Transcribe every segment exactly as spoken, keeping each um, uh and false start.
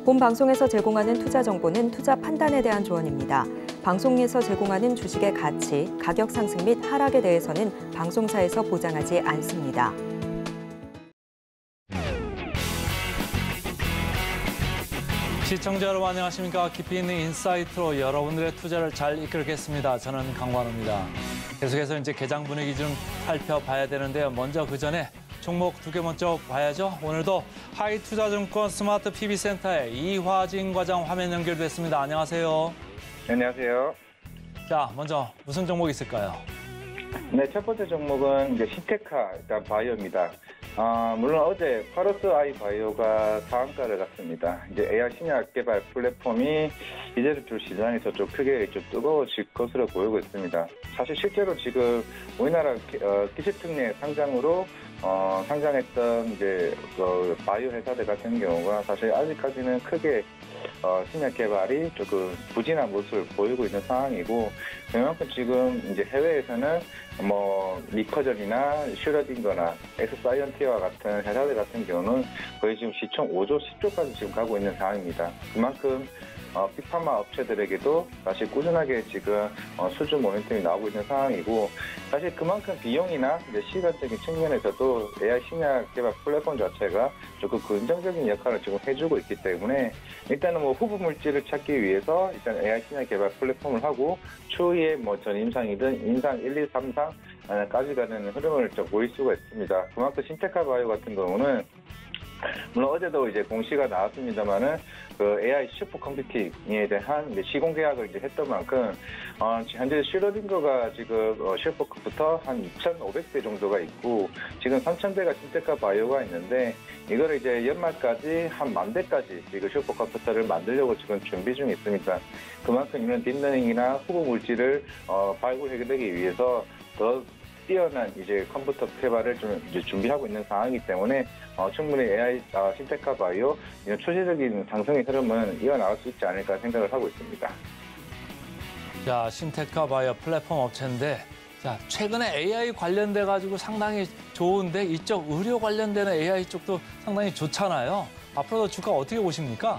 본 방송에서 제공하는 투자 정보는 투자 판단에 대한 조언입니다. 방송에서 제공하는 주식의 가치, 가격 상승 및 하락에 대해서는 방송사에서 보장하지 않습니다. 시청자 여러분 안녕하십니까? 깊이 있는 인사이트로 여러분들의 투자를 잘 이끌겠습니다. 저는 강관우입니다. 계속해서 이제 개장 분위기 좀 살펴봐야 되는데요. 먼저 그 전에 종목 두 개 먼저 봐야죠. 오늘도 하이투자증권 스마트 피비센터의 이화진 과장 화면 연결됐습니다. 안녕하세요. 안녕하세요. 자, 먼저 무슨 종목 있을까요? 네, 첫 번째 종목은 이제 신테카 일단 바이오입니다. 아, 물론 어제 파러스 아이 바이오가 상한가를 갔습니다. 이제 에이아이 신약 개발 플랫폼이 이제부터 시장에서 좀 크게 좀 뜨거워질 것으로 보이고 있습니다. 사실 실제로 지금 우리나라 어, 기술특례 상장으로 어, 상장했던 이제 그 바이오 회사들 같은 경우가 사실 아직까지는 크게 어, 신약 개발이 조금 부진한 모습을 보이고 있는 상황이고, 그만큼 지금 이제 해외에서는 뭐 리커전이나 슈러딩거나 엑스사이언티와 같은 회사들 같은 경우는 거의 지금 시총 오조, 십조까지 지금 가고 있는 상황입니다. 그만큼 어, 빅파마 업체들에게도 다시 꾸준하게 지금 어, 수주 모멘텀이 나오고 있는 상황이고, 사실 그만큼 비용이나 이제 시간적인 측면에서도 에이아이 신약 개발 플랫폼 자체가 조금 긍정적인 역할을 지금 해주고 있기 때문에 일단은 뭐 후보 물질을 찾기 위해서 일단 에이아이 신약 개발 플랫폼을 하고 추후에 뭐 전 임상이든 임상 일, 이, 삼 상까지 가는 흐름을 좀 보일 수가 있습니다. 그만큼 신테카 바이오 같은 경우는 물론 어제도 이제 공시가 나왔습니다만은 그 에이아이 슈퍼 컴퓨팅에 대한 이제 시공 계약을 이제 했던 만큼 어, 현재 슈러딩거가 지금 어, 슈퍼컴부터 한 이천오백 대 정도가 있고 지금 삼천 대가 신테카 바이오가 있는데 이거를 이제 연말까지 한 만 대까지 지금 슈퍼컴퓨터를 만들려고 지금 준비 중에 있습니다. 그만큼 이런 딥러닝이나 후보 물질을 어, 발굴해내기 위해서 더 뛰어난 이제 컴퓨터 개발을 좀 이제 준비하고 있는 상황이기 때문에 어, 충분히 에이아이 어, 신테카 바이오 이런 초시적인 상승의 흐름은 이어나갈 수 있지 않을까 생각을 하고 있습니다. 자, 신테카 바이오 플랫폼 업체인데, 자, 최근에 에이아이 관련돼 가지고 상당히 좋은데 이쪽 의료 관련되는 에이아이 쪽도 상당히 좋잖아요. 앞으로도 주가 어떻게 보십니까?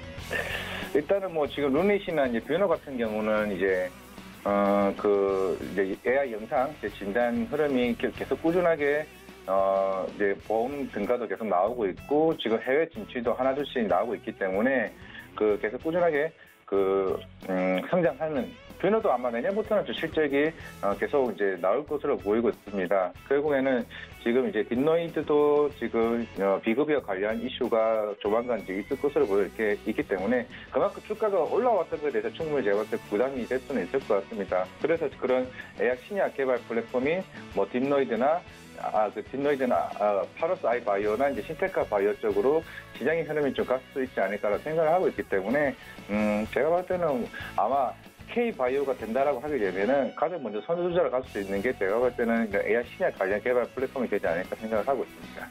일단은 뭐 지금 루닛이나 이제 뷰너 같은 경우는 이제 어, 그, 이제 에이아이 영상 이제 진단 흐름이 계속 꾸준하게, 어, 이제 보험 등가도 계속 나오고 있고, 지금 해외 진출도 하나둘씩 나오고 있기 때문에, 그, 계속 꾸준하게, 그, 음, 성장하는, 뷰너도 아마 내년부터는 좀 실적이 어, 계속 이제 나올 것으로 보이고 있습니다. 결국에는 지금 이제 딥노이드도 지금 어, 비급여 관련 이슈가 조만간 이제 있을 것으로 보여 이렇게 있기 때문에 그만큼 주가가 올라왔던 것에 대해서 충분히 제가 봤을 때 부담이 될 수는 있을 것 같습니다. 그래서 그런 에이아이 신약 개발 플랫폼이 뭐 딥노이드나 아, 그 딥노이드나 아, 파러스 아이 바이오나 이제 신테카 바이오 쪽으로 시장의 흐름이 좀 갈 수 있지 않을까라고 생각을 하고 있기 때문에 음, 제가 봤을 때는 아마 K바이오가 된다라고 하게 되면은 가장 먼저 선두주자를 갈 수 있는 게 제가 볼 때는 에이아이 신약 관련 개발 플랫폼이 되지 않을까 생각을 하고 있습니다.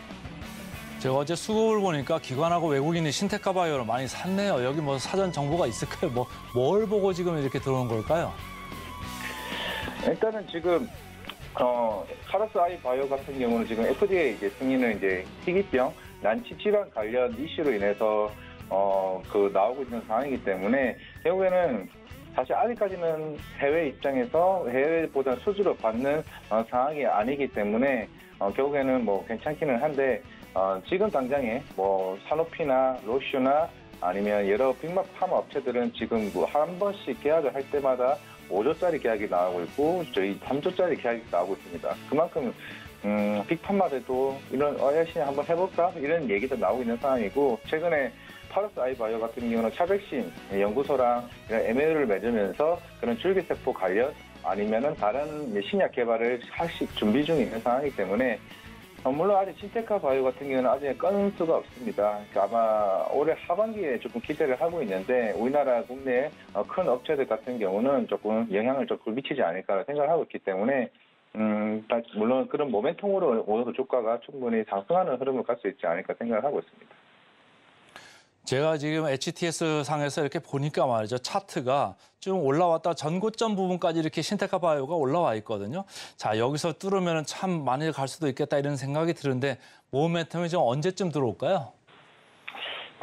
제가 어제 수급을 보니까 기관하고 외국인이 신테카 바이오를 많이 샀네요. 여기 뭐 사전 정보가 있을까요? 뭐 뭘 보고 지금 이렇게 들어온 걸까요? 일단은 지금 어 파러스 아이 바이오 같은 경우는 지금 에프디에이 이제 승인을 이제 희귀병 난치 질환 관련 이슈로 인해서 어 그 나오고 있는 상황이기 때문에 결국에는 사실 아직까지는 해외 입장에서 해외보다 수주를 받는 어, 상황이 아니기 때문에 어, 결국에는 뭐 괜찮기는 한데 어, 지금 당장에 뭐 사노피나 로슈나 아니면 여러 빅마 파마 업체들은 지금 뭐 한 번씩 계약을 할 때마다 오조짜리 계약이 나오고 있고 저희 삼조짜리 계약이 나오고 있습니다. 그만큼 음, 빅파마들도 이런 어, 열심히 한번 해볼까 이런 얘기도 나오고 있는 상황이고 최근에 파러스 아이 바이오 같은 경우는 차백신 연구소랑 이런 엠오유를 맺으면서 그런 줄기세포 관련 아니면은 다른 신약 개발을 사실 준비 중에 있는 상황이기 때문에 물론 아직 신테카 바이오 같은 경우는 아직 끊을 수가 없습니다. 그러니까 아마 올해 하반기에 조금 기대를 하고 있는데 우리나라 국내 큰 업체들 같은 경우는 조금 영향을 조금 미치지 않을까 생각을 하고 있기 때문에 음, 물론 그런 모멘텀으로 오늘도 주가가 충분히 상승하는 흐름을 갈 수 있지 않을까 생각을 하고 있습니다. 제가 지금 에이치티에스 상에서 이렇게 보니까 말이죠. 차트가 좀 올라왔다 전고점 부분까지 이렇게 신테카 바이오가 올라와 있거든요. 자, 여기서 뚫으면 참 많이 갈 수도 있겠다 이런 생각이 드는데 모멘텀이 좀 언제쯤 들어올까요? 아,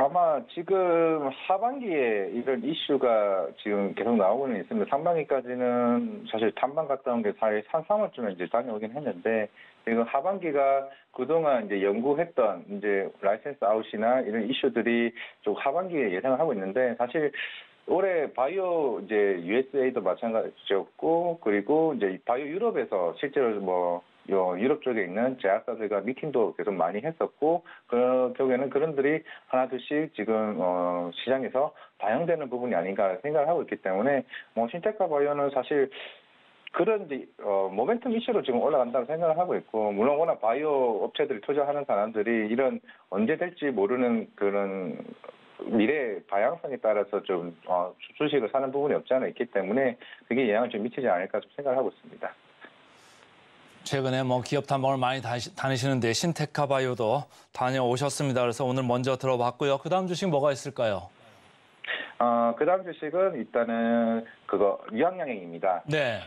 아마 지금 하반기에 이런 이슈가 지금 계속 나오고는 있습니다. 상반기까지는 사실 탐방 갔다 온 게 사실 한 삼월쯤에 이제 다녀오긴 했는데, 지금 하반기가 그동안 이제 연구했던 이제 라이센스 아웃이나 이런 이슈들이 좀 하반기에 예상을 하고 있는데, 사실 올해 바이오 이제 유에스에이도 마찬가지였고, 그리고 이제 바이오 유럽에서 실제로 뭐 요 유럽 쪽에 있는 제약사들과 미팅도 계속 많이 했었고, 그 결국에는 그런들이 하나둘씩 지금 어 시장에서 반영되는 부분이 아닌가 생각을 하고 있기 때문에, 뭐 신테카 바이오는 사실 그런 이제 어 모멘텀 이슈로 지금 올라간다고 생각을 하고 있고, 물론 워낙 바이오 업체들이 투자하는 사람들이 이런 언제 될지 모르는 그런 미래 방향성에 따라서 좀 어, 주식을 사는 부분이 없지 않아 있기 때문에 그게 영향을 좀 미치지 않을까 좀 생각을 하고 있습니다. 최근에 뭐 기업 탐방을 많이 다니시는데 신테카 바이오도 다녀오셨습니다. 그래서 오늘 먼저 들어봤고요. 그다음 주식 뭐가 있을까요? 어, 그다음 주식은 일단은 그거 유황양행입니다. 네.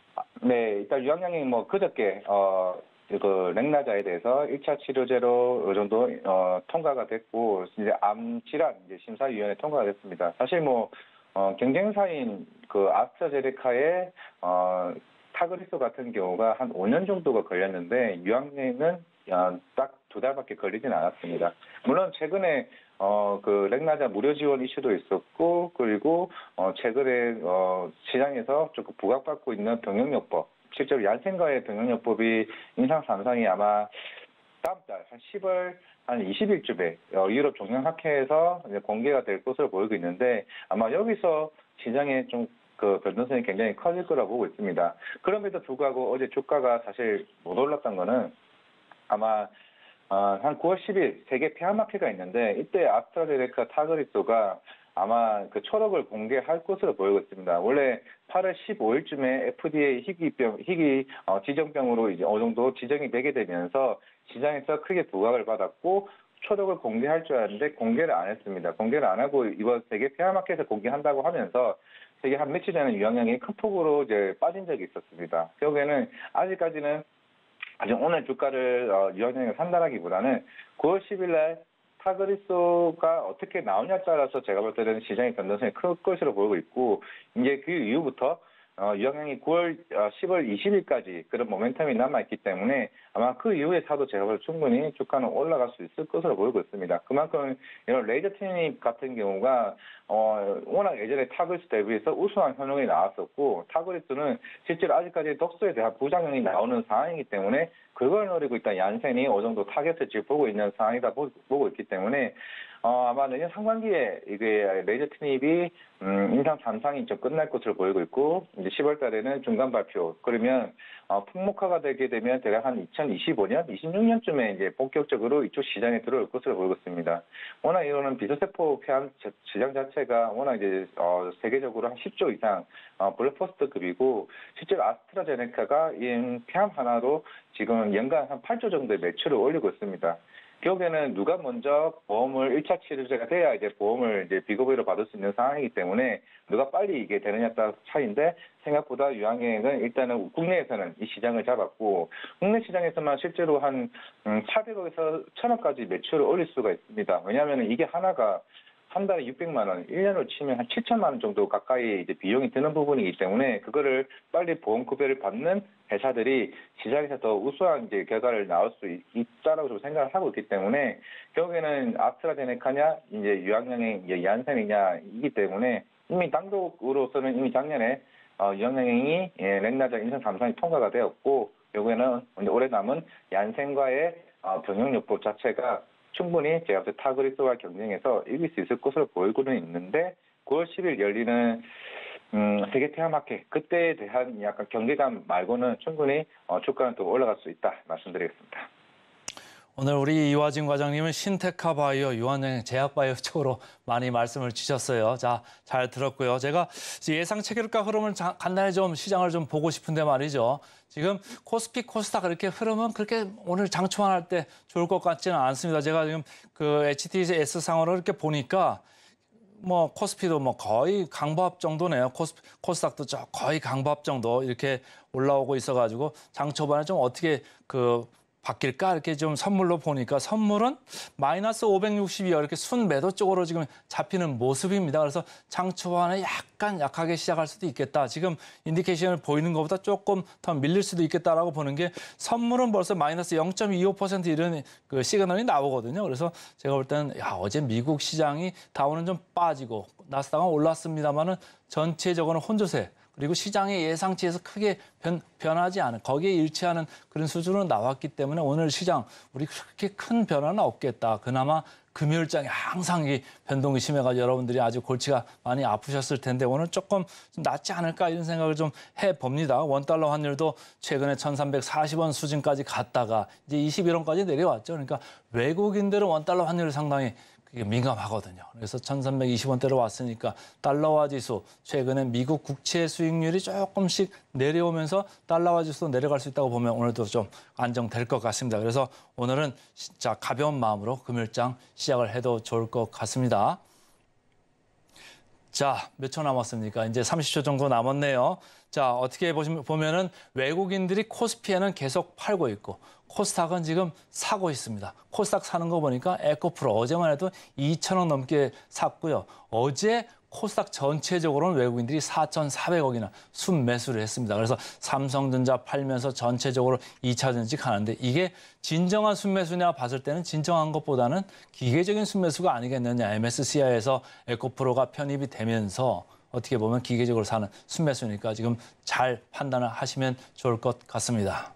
네, 일단 유황양행 뭐 그저께 어. 그 렉나자에 대해서 일 차 치료제로 어느 정도 어, 통과가 됐고, 이제 암 질환 이제 심사위원회 통과가 됐습니다. 사실 뭐 어, 경쟁사인 그 아스트라제네카의 어, 타그리소 같은 경우가 한 오 년 정도가 걸렸는데, 유황양행은 어, 딱 두 달밖에 걸리진 않았습니다. 물론 최근에 어, 그 렉나자 무료 지원 이슈도 있었고, 그리고 어, 최근에 어, 시장에서 조금 부각받고 있는 병역요법, 실제로 얀센과의 병역요법이 인상 상상이 아마 다음 달 한 십월 한 이십 일쯤에 어, 유럽 종량학회에서 이제 공개가 될 것으로 보이고 있는데, 아마 여기서 시장에 좀 그 변동성이 굉장히 커질 거라고 보고 있습니다. 그럼에도 불구하고 어제 주가가 사실 못 올랐던 거는 아마 어, 한 구월 십일 세계 폐암학회가 있는데, 이때 아스트라제네카 타그리소가 아마 그 초록을 공개할 것으로 보이고 있습니다. 원래 팔월 십오일쯤에 에프디에이 희귀병, 희귀 어, 지정병으로 이제 어느 정도 지정이 되게 되면서 시장에서 크게 부각을 받았고, 초록을 공개할 줄 알았는데 공개를 안 했습니다. 공개를 안 하고 이번 세계 폐암학회에서 공개한다고 하면서 세계 한 며칠 전에 유황양이 큰 폭으로 이제 빠진 적이 있었습니다. 결국에는 아직까지는 아직 오늘 주가를 어, 유황양을 산다라기보다는 구월 십일 날 타그리소가 어떻게 나오냐에 따라서 제가 볼 때는 시장의 변동성이 클 것으로 보이고 있고, 이제 그 이후부터 어, 유황양이 구월, 어, 십월 이십일까지 그런 모멘텀이 남아있기 때문에 아마 그 이후에 사도 제가 볼 때 충분히 주가는 올라갈 수 있을 것으로 보이고 있습니다. 그만큼 이런 레이저 트윈 같은 경우가 어, 워낙 예전에 타그리소 대비해서 우수한 효능이 나왔었고, 타그리소는 실제로 아직까지 독소에 대한 부작용이 나오는 상황이기 때문에 그걸 노리고 있던 얀센이 어느 정도 타겟을 지금 보고 있는 상황이다 보, 보고 있기 때문에 어, 아마 내년 상반기에 이게 레이저 트립이 음, 인상 잠상이 좀 끝날 것으로 보이고 있고, 이제 시월 달에는 중간 발표, 그러면 어, 폭목화가 되게 되면 대략 한 이천이십오 년, 이십육 년쯤에 이제 본격적으로 이쪽 시장에 들어올 것으로 보이고 있습니다. 워낙 이거는 비서세포 폐암 시장 자체가 워낙 이제 어, 세계적으로 한 십 조 이상 어, 블랙버스터급이고, 실제로 아스트라제네카가 이 폐암 하나로 지금 연간 한 팔 조 정도의 매출을 올리고 있습니다. 결국에는 누가 먼저 보험을 일 차 치료제가 돼야 이제 보험을 이제 비급여로 받을 수 있는 상황이기 때문에 누가 빨리 이게 되느냐에 따라서 차이인데, 생각보다 유황양행은 일단은 국내에서는 이 시장을 잡았고, 국내 시장에서만 실제로 한 사백억에서 천억까지 매출을 올릴 수가 있습니다. 왜냐하면 이게 하나가 한 달에 육백만 원, 일 년으로 치면 한 칠천만 원 정도 가까이 이제 비용이 드는 부분이기 때문에, 그거를 빨리 보험 급여를 받는 회사들이 시장에서 더 우수한 이제 결과를 나올 수 있, 있다라고 좀 생각을 하고 있기 때문에, 결국에는 아스트라제네카냐, 이제 유황양행, 이제 얀센이냐이기 때문에 이미 단독으로서는 이미 작년에 어, 유황양행이 예, 렉나자 인상 삼상이 통과가 되었고, 결국에는 이제 올해 남은 얀센과의 어, 병역요법 자체가 충분히 제가 볼 때 타그리소와 경쟁해서 이길 수 있을 것으로 보이고는 있는데, 구월 십일 열리는 음, 세계 폐암학회, 그때에 대한 약간 경계감 말고는 충분히 어, 주가는 또 올라갈 수 있다 말씀드리겠습니다. 오늘 우리 이화진 과장님은 신테카 바이오, 유황양행, 제약 바이오 쪽으로 많이 말씀을 주셨어요. 자, 잘 들었고요. 제가 예상 체결가 흐름을 자, 간단히 좀 시장을 좀 보고 싶은데 말이죠. 지금 코스피, 코스닥 이렇게 흐름은 그렇게 오늘 장초환할 때 좋을 것 같지는 않습니다. 제가 지금 그 에이치티에스 상으로 이렇게 보니까 뭐 코스피도 뭐 거의 강보합 정도네요. 코스, 코스닥도 거의 강보합 정도 이렇게 올라오고 있어가지고 장 초반에 좀 어떻게 그 바뀔까 이렇게 좀 선물로 보니까 선물은 마이너스 오백육십이요. 이렇게 순 매도 쪽으로 지금 잡히는 모습입니다. 그래서 장 초반에 약간 약하게 시작할 수도 있겠다. 지금 인디케이션을 보이는 것보다 조금 더 밀릴 수도 있겠다라고 보는 게 선물은 벌써 마이너스 영 점 이오 퍼센트 이런 그 시그널이 나오거든요. 그래서 제가 볼 때는 야, 어제 미국 시장이 다우는 좀 빠지고 나스닥은 올랐습니다만은 전체적으로는 혼조세. 그리고 시장의 예상치에서 크게 변, 변하지 않은, 거기에 일치하는 그런 수준으로 나왔기 때문에 오늘 시장 우리 그렇게 큰 변화는 없겠다. 그나마 금요일장이 항상 이 변동이 심해가지고 여러분들이 아주 골치가 많이 아프셨을 텐데 오늘 조금 좀 낫지 않을까 이런 생각을 좀 해봅니다. 원달러 환율도 최근에 천삼백사십 원 수준까지 갔다가 이제 이십일 원까지 내려왔죠. 그러니까 외국인들은 원달러 환율을 상당히 이게 민감하거든요. 그래서 천삼백이십 원대로 왔으니까 달러화 지수 최근에 미국 국채 수익률이 조금씩 내려오면서 달러화 지수도 내려갈 수 있다고 보면 오늘도 좀 안정될 것 같습니다. 그래서 오늘은 진짜 가벼운 마음으로 금요일장 시작을 해도 좋을 것 같습니다. 자, 몇 초 남았습니까? 이제 삼십 초 정도 남았네요. 자, 어떻게 보시면, 보면은 외국인들이 코스피에는 계속 팔고 있고 코스닥은 지금 사고 있습니다. 코스닥 사는 거 보니까 에코프로 어제만 해도 이천 원 넘게 샀고요. 어제 코스닥 전체적으로는 외국인들이 사천사백억이나 순매수를 했습니다. 그래서 삼성전자 팔면서 전체적으로 이 차 전지 가는데 이게 진정한 순매수냐 봤을 때는 진정한 것보다는 기계적인 순매수가 아니겠느냐. 엠에스시아이에서 에코프로가 편입이 되면서 어떻게 보면 기계적으로 사는 순매수니까 지금 잘 판단을 하시면 좋을 것 같습니다.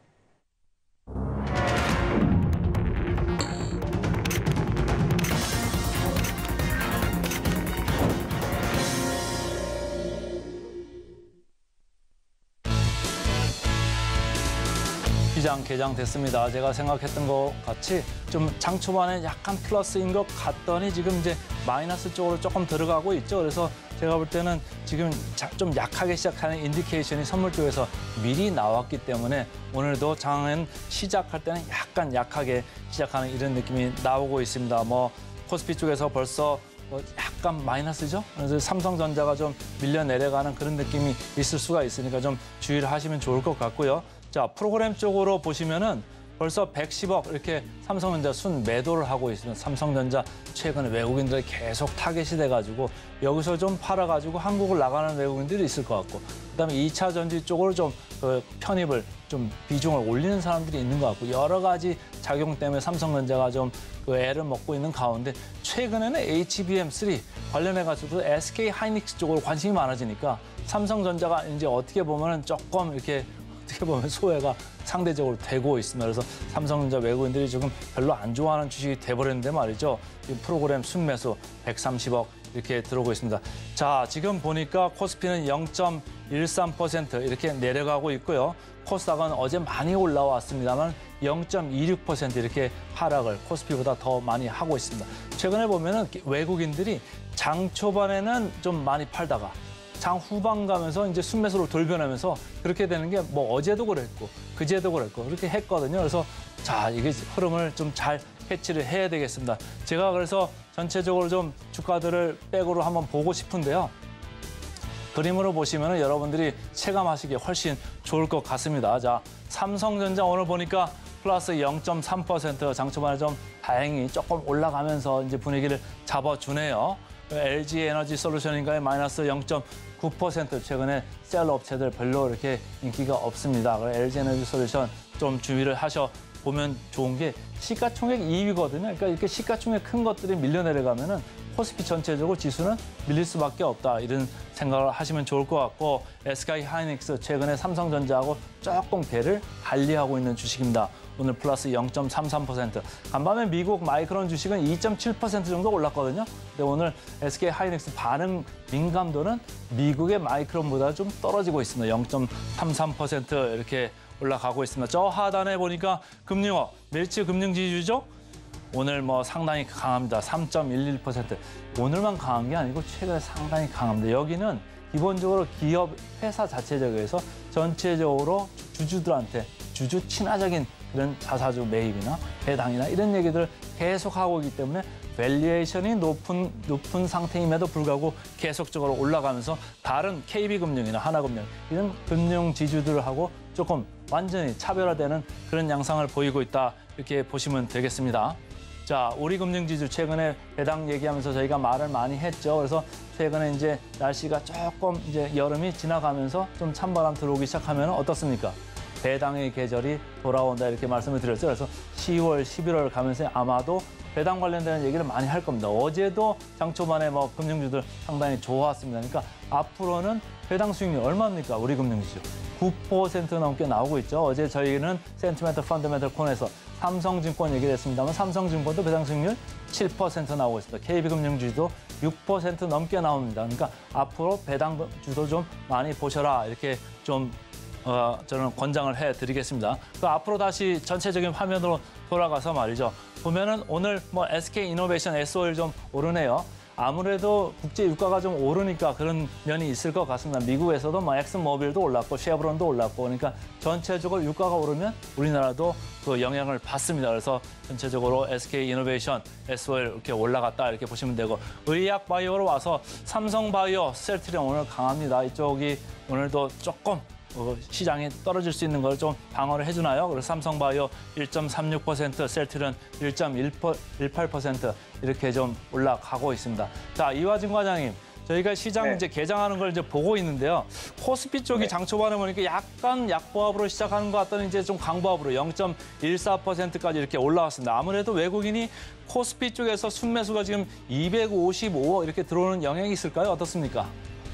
시장 개장됐습니다. 제가 생각했던 것 같이 좀 장 초반에 약간 플러스인 것 같더니 지금 이제 마이너스 쪽으로 조금 들어가고 있죠. 그래서 제가 볼 때는 지금 좀 약하게 시작하는 인디케이션이 선물 쪽에서 미리 나왔기 때문에 오늘도 장은 시작할 때는 약간 약하게 시작하는 이런 느낌이 나오고 있습니다. 뭐 코스피 쪽에서 벌써 뭐 약간 마이너스죠. 그래서 삼성전자가 좀 밀려 내려가는 그런 느낌이 있을 수가 있으니까 좀 주의를 하시면 좋을 것 같고요. 자, 프로그램 쪽으로 보시면은 벌써 백십억 이렇게 삼성전자 순 매도를 하고 있습니다. 삼성전자 최근에 외국인들이 계속 타겟이 돼가지고 여기서 좀 팔아가지고 한국을 나가는 외국인들이 있을 것 같고 그다음에 이 차 전지 쪽으로 좀 그 편입을 좀 비중을 올리는 사람들이 있는 것 같고 여러 가지 작용 때문에 삼성전자가 좀 그 애를 먹고 있는 가운데 최근에는 에이치비엠 쓰리 관련해가지고도 에스케이 하이닉스 쪽으로 관심이 많아지니까 삼성전자가 이제 어떻게 보면은 조금 이렇게 어떻게 보면 소외가 상대적으로 되고 있습니다. 그래서 삼성전자 외국인들이 지금 별로 안 좋아하는 주식이 돼버렸는데 말이죠. 이 프로그램 순매수 백삼십억 이렇게 들어오고 있습니다. 자, 지금 보니까 코스피는 영 점 일삼 퍼센트 이렇게 내려가고 있고요. 코스닥은 어제 많이 올라왔습니다만 영 점 이육 퍼센트 이렇게 하락을 코스피보다 더 많이 하고 있습니다. 최근에 보면은 외국인들이 장 초반에는 좀 많이 팔다가 장 후반 가면서 이제 순매수로 돌변하면서 그렇게 되는 게 뭐 어제도 그랬고 그제도 그랬고 그렇게 했거든요. 그래서 자, 이게 흐름을 좀 잘 캐치를 해야 되겠습니다. 제가 그래서 전체적으로 좀 주가들을 백으로 한번 보고 싶은데요. 그림으로 보시면 여러분들이 체감하시기에 훨씬 좋을 것 같습니다. 자, 삼성전자 오늘 보니까 플러스 영 점 삼 퍼센트 장 초반에 좀 다행히 조금 올라가면서 이제 분위기를 잡아주네요. 엘지에너지솔루션인가에 마이너스 영 점 구 퍼센트 최근에 셀러 업체들 별로 이렇게 인기가 없습니다. 엘지에너지솔루션 좀 주의를 하셔 보면 좋은 게 시가총액 이 위거든요. 그러니까 이렇게 시가총액 큰 것들이 밀려 내려가면은 코스피 전체적으로 지수는 밀릴 수밖에 없다. 이런 생각을 하시면 좋을 것 같고 에스케이 하이닉스 최근에 삼성전자하고 조금 배를 달리하고 있는 주식입니다. 오늘 플러스 영 점 삼삼 퍼센트. 간밤에 미국 마이크론 주식은 이 점 칠 퍼센트 정도 올랐거든요. 근데 오늘 에스케이 하이닉스 반응 민감도는 미국의 마이크론보다 좀 떨어지고 있습니다. 영 점 삼삼 퍼센트 이렇게 올라가고 있습니다. 저 하단에 보니까 금융업, 멜츠 금융지주죠. 오늘 뭐 상당히 강합니다. 삼 점 일일 퍼센트. 오늘만 강한 게 아니고 최근에 상당히 강합니다. 여기는 기본적으로 기업 회사 자체적에서 전체적으로 주주들한테 주주 친화적인 그런 자사주 매입이나 배당이나 이런 얘기들을 계속 하고 있기 때문에 밸류에이션이 높은 높은 상태임에도 불구하고 계속적으로 올라가면서 다른 케이비금융이나 하나금융 이런 금융 지주들하고 조금 완전히 차별화되는 그런 양상을 보이고 있다. 이렇게 보시면 되겠습니다. 자, 우리금융지수 최근에 배당 얘기하면서 저희가 말을 많이 했죠. 그래서 최근에 이제 날씨가 조금 이제 여름이 지나가면서 좀 찬바람 들어오기 시작하면 어떻습니까? 배당의 계절이 돌아온다 이렇게 말씀을 드렸죠. 그래서 시월, 십일월 가면서 아마도 배당 관련된 얘기를 많이 할 겁니다. 어제도 장 초반에 뭐 금융주들 상당히 좋았습니다. 그러니까 앞으로는 배당 수익률 얼마입니까? 우리 금융지수 구 퍼센트 넘게 나오고 있죠. 어제 저희는 센티멘털 펀더멘털 콘에서 삼성증권 얘기를 했습니다만 삼성증권도 배당 수익률 칠 퍼센트 나오고 있습니다. 케이비금융주도 육 퍼센트 넘게 나옵니다. 그러니까 앞으로 배당 주도 좀 많이 보셔라 이렇게 좀 어, 저는 권장을 해드리겠습니다. 그 앞으로 다시 전체적인 화면으로 돌아가서 말이죠. 보면은 오늘 뭐 에스케이이노베이션 에스오엘 좀 오르네요. 아무래도 국제 유가가 좀 오르니까 그런 면이 있을 것 같습니다. 미국에서도 뭐 엑슨모빌도 올랐고 쉐브론도 올랐고 그러니까 전체적으로 유가가 오르면 우리나라도 그 영향을 받습니다. 그래서 전체적으로 에스케이이노베이션, 에스오엘 이렇게 올라갔다 이렇게 보시면 되고 의약 바이오로 와서 삼성바이오, 셀트리온 오늘 강합니다. 이쪽이 오늘도 조금 어, 시장이 떨어질 수 있는 걸 좀 방어를 해주나요? 그래서 삼성바이오 일 점 삼육 퍼센트, 셀트리온 일 점 일팔 퍼센트 이렇게 좀 올라가고 있습니다. 자, 이화진 과장님, 저희가 시장 네. 이제 개장하는 걸 이제 보고 있는데요. 코스피 쪽이 네. 장 초반에 보니까 약간 약보합으로 시작하는 것 같더니 이제 좀 강보합으로 영 점 일사 퍼센트까지 이렇게 올라왔습니다. 아무래도 외국인이 코스피 쪽에서 순매수가 지금 이백오십오억 이렇게 들어오는 영향이 있을까요? 어떻습니까?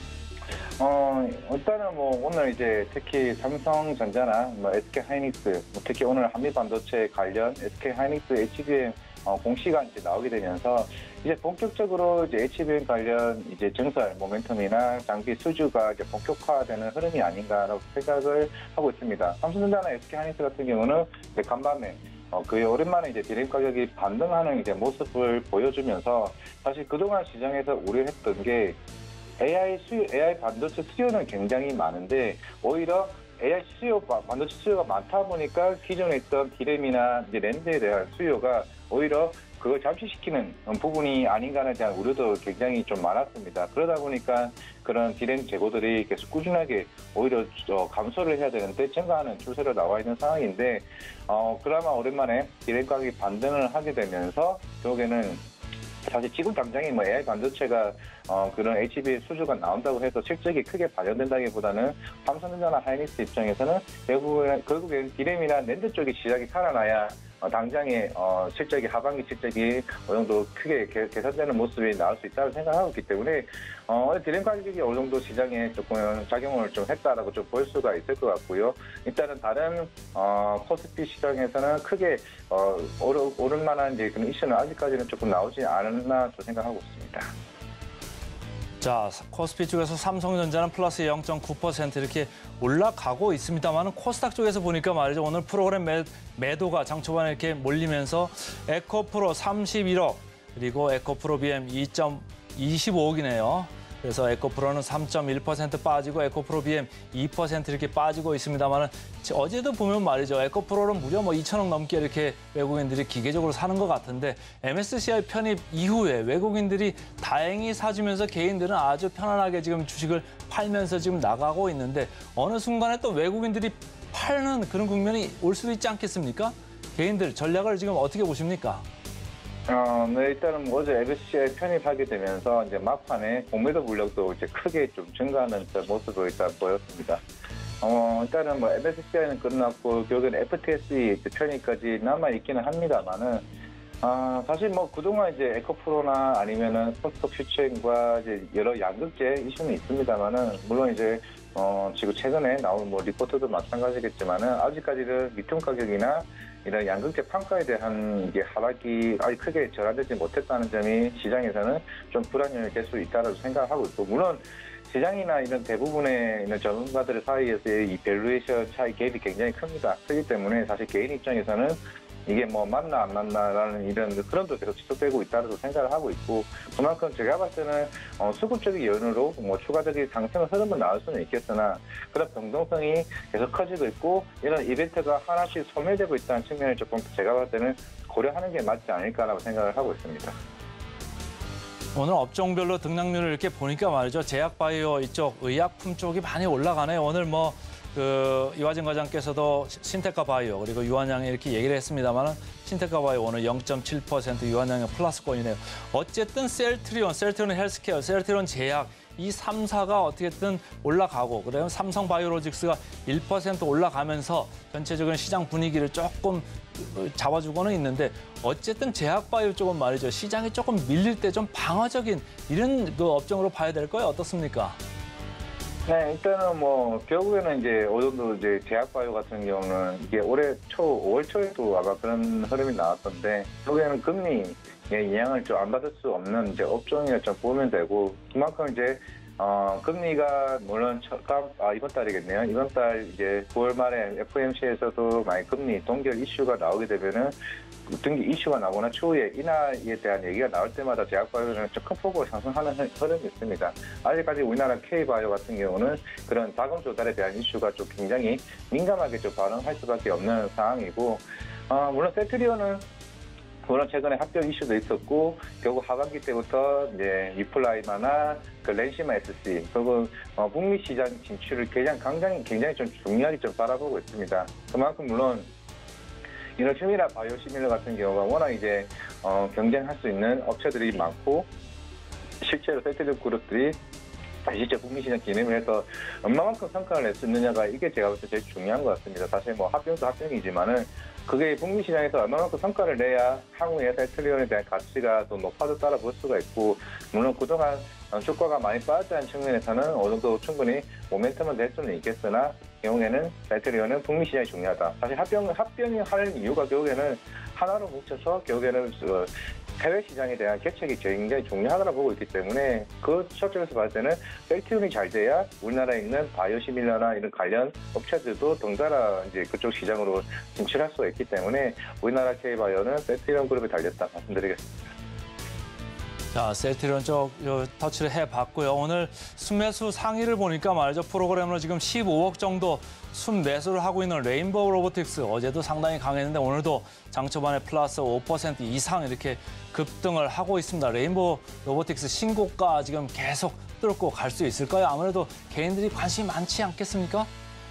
어, 일단은 뭐 오늘 이제 특히 삼성전자나 뭐 에스케이하이닉스, 뭐 특히 오늘 한미반도체 관련 에스케이하이닉스 에이치비엠 어, 공시가 이제 나오게 되면서 이제 본격적으로 이제 에이치비엠 관련 이제 증설 모멘텀이나 장비 수주가 이제 본격화되는 흐름이 아닌가라고 생각을 하고 있습니다. 삼성전자나 에스케이하이닉스 같은 경우는 이제 간밤에 어, 그 오랜만에 이제 디램 가격이 반등하는 이제 모습을 보여주면서 사실 그동안 시장에서 우려했던 게 에이아이 수요, 에이아이 반도체 수요는 굉장히 많은데 오히려 에이아이 수요, 반도체 수요가 많다 보니까 기존에 있던 디램이나 이제 랜드에 대한 수요가 오히려 그걸 잠식시키는 부분이 아닌가에 대한 우려도 굉장히 좀 많았습니다. 그러다 보니까 그런 디램 재고들이 계속 꾸준하게 오히려 감소를 해야 되는데 증가하는 추세로 나와 있는 상황인데 어, 그나마 오랜만에 디램 가격이 반등을 하게 되면서 결국에는 사실 지금 당장에 뭐 에이아이 반도체가 어 그런 에이치비엠 수주가 나온다고 해서 실적이 크게 반영된다기보다는 삼성전자나 하이닉스 입장에서는 결국엔, 결국엔 디램이나 랜드 쪽의 시장이 살아나야 어, 당장에 어, 실적이 하반기 실적이 어느 정도 크게 개, 개선되는 모습이 나올 수 있다고 생각하고 있기 때문에 어, 디램 가격이 어느 정도 시장에 조금 작용을 좀 했다라고 좀 볼 수가 있을 것 같고요. 일단은 다른 어, 코스피 시장에서는 크게 어, 오르, 오를 만한 이제 그런 이슈는 아직까지는 조금 나오지 않았나 또 생각하고 있습니다. 자, 코스피 쪽에서 삼성전자는 플러스 영 점 구 퍼센트 이렇게 올라가고 있습니다만 코스닥 쪽에서 보니까 말이죠. 오늘 프로그램 매, 매도가 장 초반에 이렇게 몰리면서 에코프로 삼십일억 그리고 에코프로 비엠 이 점 이십오억이네요. 그래서 에코프로는 삼 점 일 퍼센트 빠지고 에코프로 비엠 이 퍼센트 이렇게 빠지고 있습니다만 어제도 보면 말이죠. 에코프로는 무려 뭐 이천억 넘게 이렇게 외국인들이 기계적으로 사는 것 같은데 엠에스시아이 편입 이후에 외국인들이 다행히 사주면서 개인들은 아주 편안하게 지금 주식을 팔면서 지금 나가고 있는데 어느 순간에 또 외국인들이 팔는 그런 국면이 올 수도 있지 않겠습니까? 개인들 전략을 지금 어떻게 보십니까? 어, 네, 일단은 뭐 어제 엠에스시아이 편입하게 되면서 이제 막판에 공매도 물량도 이제 크게 좀 증가하는 모습을 일단 보였습니다. 어, 일단은 뭐 엠에스시아이는 끝났고 결국엔 에프티에스이 편입까지 남아 있기는 합니다만은 아, 사실 뭐 그동안 이제 에코프로나 아니면은 코스닥 퓨처과 이제 여러 양극재 이슈는 있습니다만은 물론 이제 어, 지금 최근에 나온 뭐 리포트도 마찬가지겠지만은 아직까지는 미통 가격이나 이런 양극재 판가에 대한 이게 하락이 아직 크게 절하되지 못했다는 점이 시장에서는 좀 불안을 될 수 있다고 생각하고 있고 물론 시장이나 이런 대부분의 이런 전문가들 사이에서의 이 밸류에이션 차이 갭이 굉장히 큽니다. 크기 때문에 사실 개인 입장에서는 이게 뭐 맞나 안 맞나라는 이런 흐름도 계속 지속되고 있다고 생각을 하고 있고 그만큼 제가 봤을 때는 어, 수급적인 연으로 뭐 추가적인 상승 흐름은 나올 수는 있겠으나 그런 변동성이 계속 커지고 있고 이런 이벤트가 하나씩 소멸되고 있다는 측면을 조금 제가 봤을 때는 고려하는 게 맞지 않을까라고 생각을 하고 있습니다. 오늘 업종별로 등락률을 이렇게 보니까 말이죠. 제약바이오 이쪽 의약품 쪽이 많이 올라가네요. 오늘 뭐 그 이화진 과장께서도 신테카 바이오 그리고 유한양이 이렇게 얘기를 했습니다만은 신테카 바이오 오늘 영 점 칠 퍼센트 유한양의 플러스권이네요. 어쨌든 셀트리온, 셀트리온 헬스케어, 셀트리온 제약 이 삼 사가 어떻게든 올라가고 그다음에 삼성 바이오로직스가 일 퍼센트 올라가면서 전체적인 시장 분위기를 조금 잡아주고는 있는데 어쨌든 제약 바이오 쪽은 말이죠. 시장이 조금 밀릴 때 좀 방어적인 이런 그 업종으로 봐야 될 거예요. 어떻습니까? 네, 일단은 뭐 결국에는 이제 어느 정도 이제 제약바이오 같은 경우는 이게 올해 초 오월 초에도 아마 그런 흐름이 나왔던데 결국에는 금리의 영향을 좀 안 받을 수 없는 이제 업종이라 좀 보면 되고 그만큼 이제 어 금리가 물론 첫, 아, 이번 달이겠네요. 이번 달 이제 구월 말에 에프오엠씨에서도 많이 금리 동결 이슈가 나오게 되면은 등기 이슈가 나거나 추후에 인하에 대한 얘기가 나올 때마다 제약바이오는 좀 큰 폭으로 상승하는 흐름이 있습니다. 아직까지 우리나라 K바이오 같은 경우는 그런 자금 조달에 대한 이슈가 좀 굉장히 민감하게 좀 반응할 수밖에 없는 상황이고, 어, 물론 셀트리온은 물론 최근에 합병 이슈도 있었고 결국 하반기 때부터 이제 유플라이마나 그 렌시마 에스씨 그리고 어, 북미 시장 진출을 굉장히 굉장히 굉장히 좀 중요하게 좀 바라보고 있습니다. 그만큼 물론 이런 휴미라 바이오시밀러 같은 경우가 워낙 이제 어, 경쟁할 수 있는 업체들이 많고 실제로 셀트리온 그룹들이 실제 북미 시장 진입을 해서 얼마만큼 성과를 낼 수 있느냐가 이게 제가 볼 때 제일 중요한 것 같습니다. 사실 뭐 합병도 합병이지만은 그게 북미 시장에서 얼마만큼 성과를 내야 향후에 셀트리온에 대한 가치가 더 높아졌다라 볼 수가 있고, 물론 그동안 주가가 많이 빠졌다는 측면에서는 어느 정도 충분히 모멘텀은 될 수는 있겠으나 경우에는 셀트리온은 북미 시장이 중요하다. 사실 합병, 합병이 하는 이유가 결국에는 하나로 뭉쳐서 결국에는 해외 시장에 대한 개척이 굉장히 중요하다고 보고 있기 때문에 그 저쪽에서 봤을 때는 셀트리온이 잘 돼야 우리나라에 있는 바이오시밀러나 이런 관련 업체들도 덩달아 이제 그쪽 시장으로 진출할 수가 있기 때문에 우리나라 K바이오는 셀트리온 그룹에 달렸다 말씀드리겠습니다. 자, 셀트리온 쪽 터치를 해봤고요. 오늘 순매수 상위를 보니까 말이죠. 프로그램으로 지금 십오억 정도 순매수를 하고 있는 레인보우 로보틱스. 어제도 상당히 강했는데 오늘도 장 초반에 플러스 오 퍼센트 이상 이렇게 급등을 하고 있습니다. 레인보우 로보틱스 신고가 지금 계속 뚫고 갈 수 있을까요? 아무래도 개인들이 관심이 많지 않겠습니까?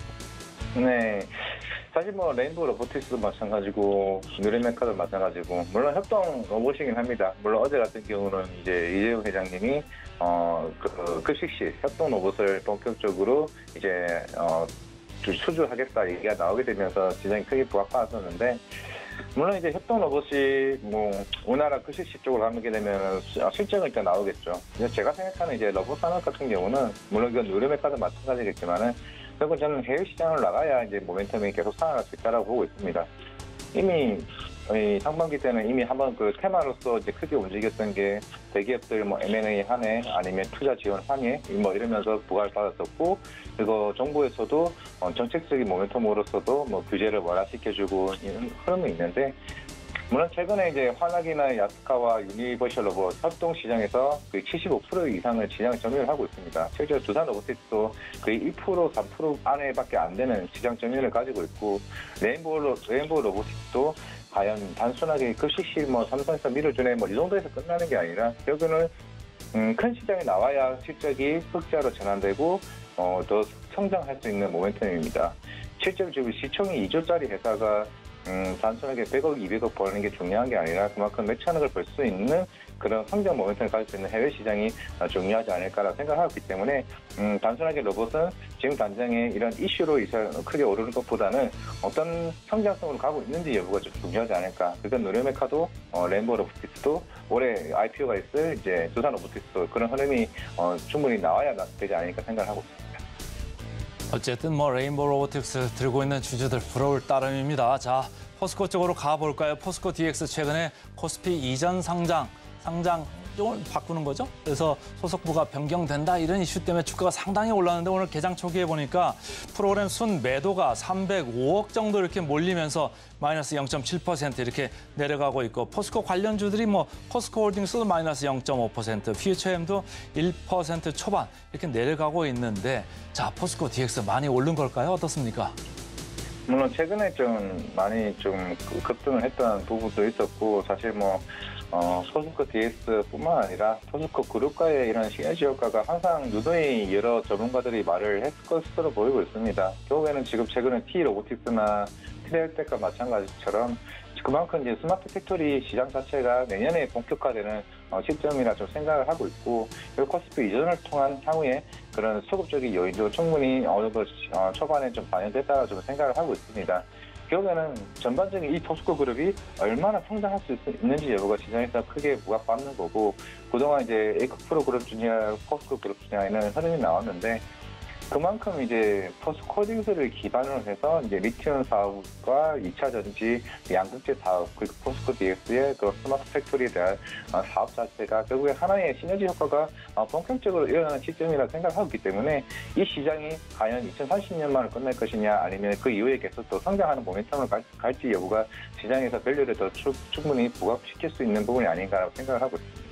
네. 사실 뭐 레인보우 로보틱스도 마찬가지고 누리메카도 마찬가지고 물론 협동 로봇이긴 합니다. 물론 어제 같은 경우는 이제 이재용 회장님이 어그 급식실 협동 로봇을 본격적으로 이제 어 수주하겠다 얘기가 나오게 되면서 시장이 크게 부각받았었는데, 물론 이제 협동 로봇이 뭐 우리나라 급식실 쪽으로 가게 되면 실적은 일단 나오겠죠. 제가 생각하는 이제 로봇 산업 같은 경우는 물론 이건 누리메카도 마찬가지겠지만은 결국 저는 해외 시장을 나가야 이제 모멘텀이 계속 살아날 수 있다라고 보고 있습니다. 이미 상반기 때는 이미 한번 그 테마로서 이제 크게 움직였던 게 대기업들 뭐 엠 앤 에이 한해 아니면 투자 지원 환해 뭐 이러면서 부과를 받았었고, 그리고 정부에서도 정책적인 모멘텀으로서도 뭐 규제를 완화시켜주고 이런 흐름이 있는데, 물론 최근에 이제 환학이나 야스카와 유니버셜 로봇 협동 시장에서 거의 칠십오 퍼센트 이상을 시장을 점유를 하고 있습니다. 실제로 두산 로보틱스도 거의 일 퍼센트, 삼 퍼센트 안에밖에 안 되는 시장 점유율을 가지고 있고, 레인보우, 레인보우 로보틱스도 과연 단순하게 급식실 뭐 삼성에서 밀어주네 뭐 이 정도에서 끝나는 게 아니라 결국은 음, 큰 시장에 나와야 실적이 흑자로 전환되고 어, 더 성장할 수 있는 모멘텀입니다. 실제로 지금 시총이 이조짜리 회사가 음, 단순하게 백억, 이백억 버는 게 중요한 게 아니라 그만큼 몇천억을 벌 수 있는 그런 성장 모멘텀을 가질 수 있는 해외 시장이 중요하지 않을까라고 생각하기 때문에 음, 단순하게 로봇은 지금 당장에 이런 이슈로 이상 크게 오르는 것보다는 어떤 성장성으로 가고 있는지 여부가 좀 중요하지 않을까. 그러니까 누리메카도 어, 레인보우 로보틱스도 올해 아이 피 오가 있을 이제 두산 로보틱스도 그런 흐름이 어, 충분히 나와야 되지 않을까 생각을 하고 있습니다. 어쨌든 뭐 레인보우 로보틱스 들고 있는 주주들 부러울 따름입니다. 자, 포스코 쪽으로 가볼까요? 포스코 디엑스 최근에 코스피 이전 상장, 상장 이걸 바꾸는 거죠. 그래서 소속부가 변경된다 이런 이슈 때문에 주가가 상당히 올랐는데 오늘 개장 초기에 보니까 프로그램 순 매도가 삼백오억 정도 이렇게 몰리면서 마이너스 영 점 칠 퍼센트 이렇게 내려가고 있고, 포스코 관련주들이 뭐 포스코 홀딩스도 마이너스 영 점 오 퍼센트, 퓨처엠도 일 퍼센트 초반 이렇게 내려가고 있는데, 자, 포스코 디엑스 많이 오른 걸까요? 어떻습니까? 물론 최근에 좀 많이 좀 급등을 했던 부분도 있었고, 사실 뭐 어, 포스코 디에스뿐만 아니라 포스코 그룹과의 이런 시너지 효과가 항상 누누이 여러 전문가들이 말을 했을 것으로 보이고 있습니다. 결국에는 지금 최근에 T-로보틱스나 트레일텍과 마찬가지처럼 그만큼 이제 스마트 팩토리 시장 자체가 내년에 본격화되는 어, 시점이라 좀 생각을 하고 있고, 그리고 코스피 이전을 통한 향후에 그런 수급적인 요인도 충분히 어느 정도 어, 초반에 좀 반영됐다고 좀 생각을 하고 있습니다. 결국에는 전반적인 이 포스코 그룹이 얼마나 성장할 수 있, 있는지 여부가 시장에서 크게 부각받는 거고, 그동안 이제 에이크프로 그룹 중에 포스코 그룹 중에는 흐름이 나왔는데, 그만큼 이제 포스코딩스를 기반으로 해서 이제 리튬 사업과 이 차 전지, 양극재 사업, 그리고 포스코 디에스의 그 스마트 팩토리에 대한 사업 자체가 결국에 하나의 시너지 효과가 본격적으로 일어나는 시점이라 생각하고 있기 때문에 이 시장이 과연 이천삼십 년만을 끝낼 것이냐, 아니면 그 이후에 계속 또 성장하는 모멘텀을 갈, 갈지 여부가 시장에서 밸류를 더 추, 충분히 부각시킬 수 있는 부분이 아닌가라고 생각을 하고 있습니다.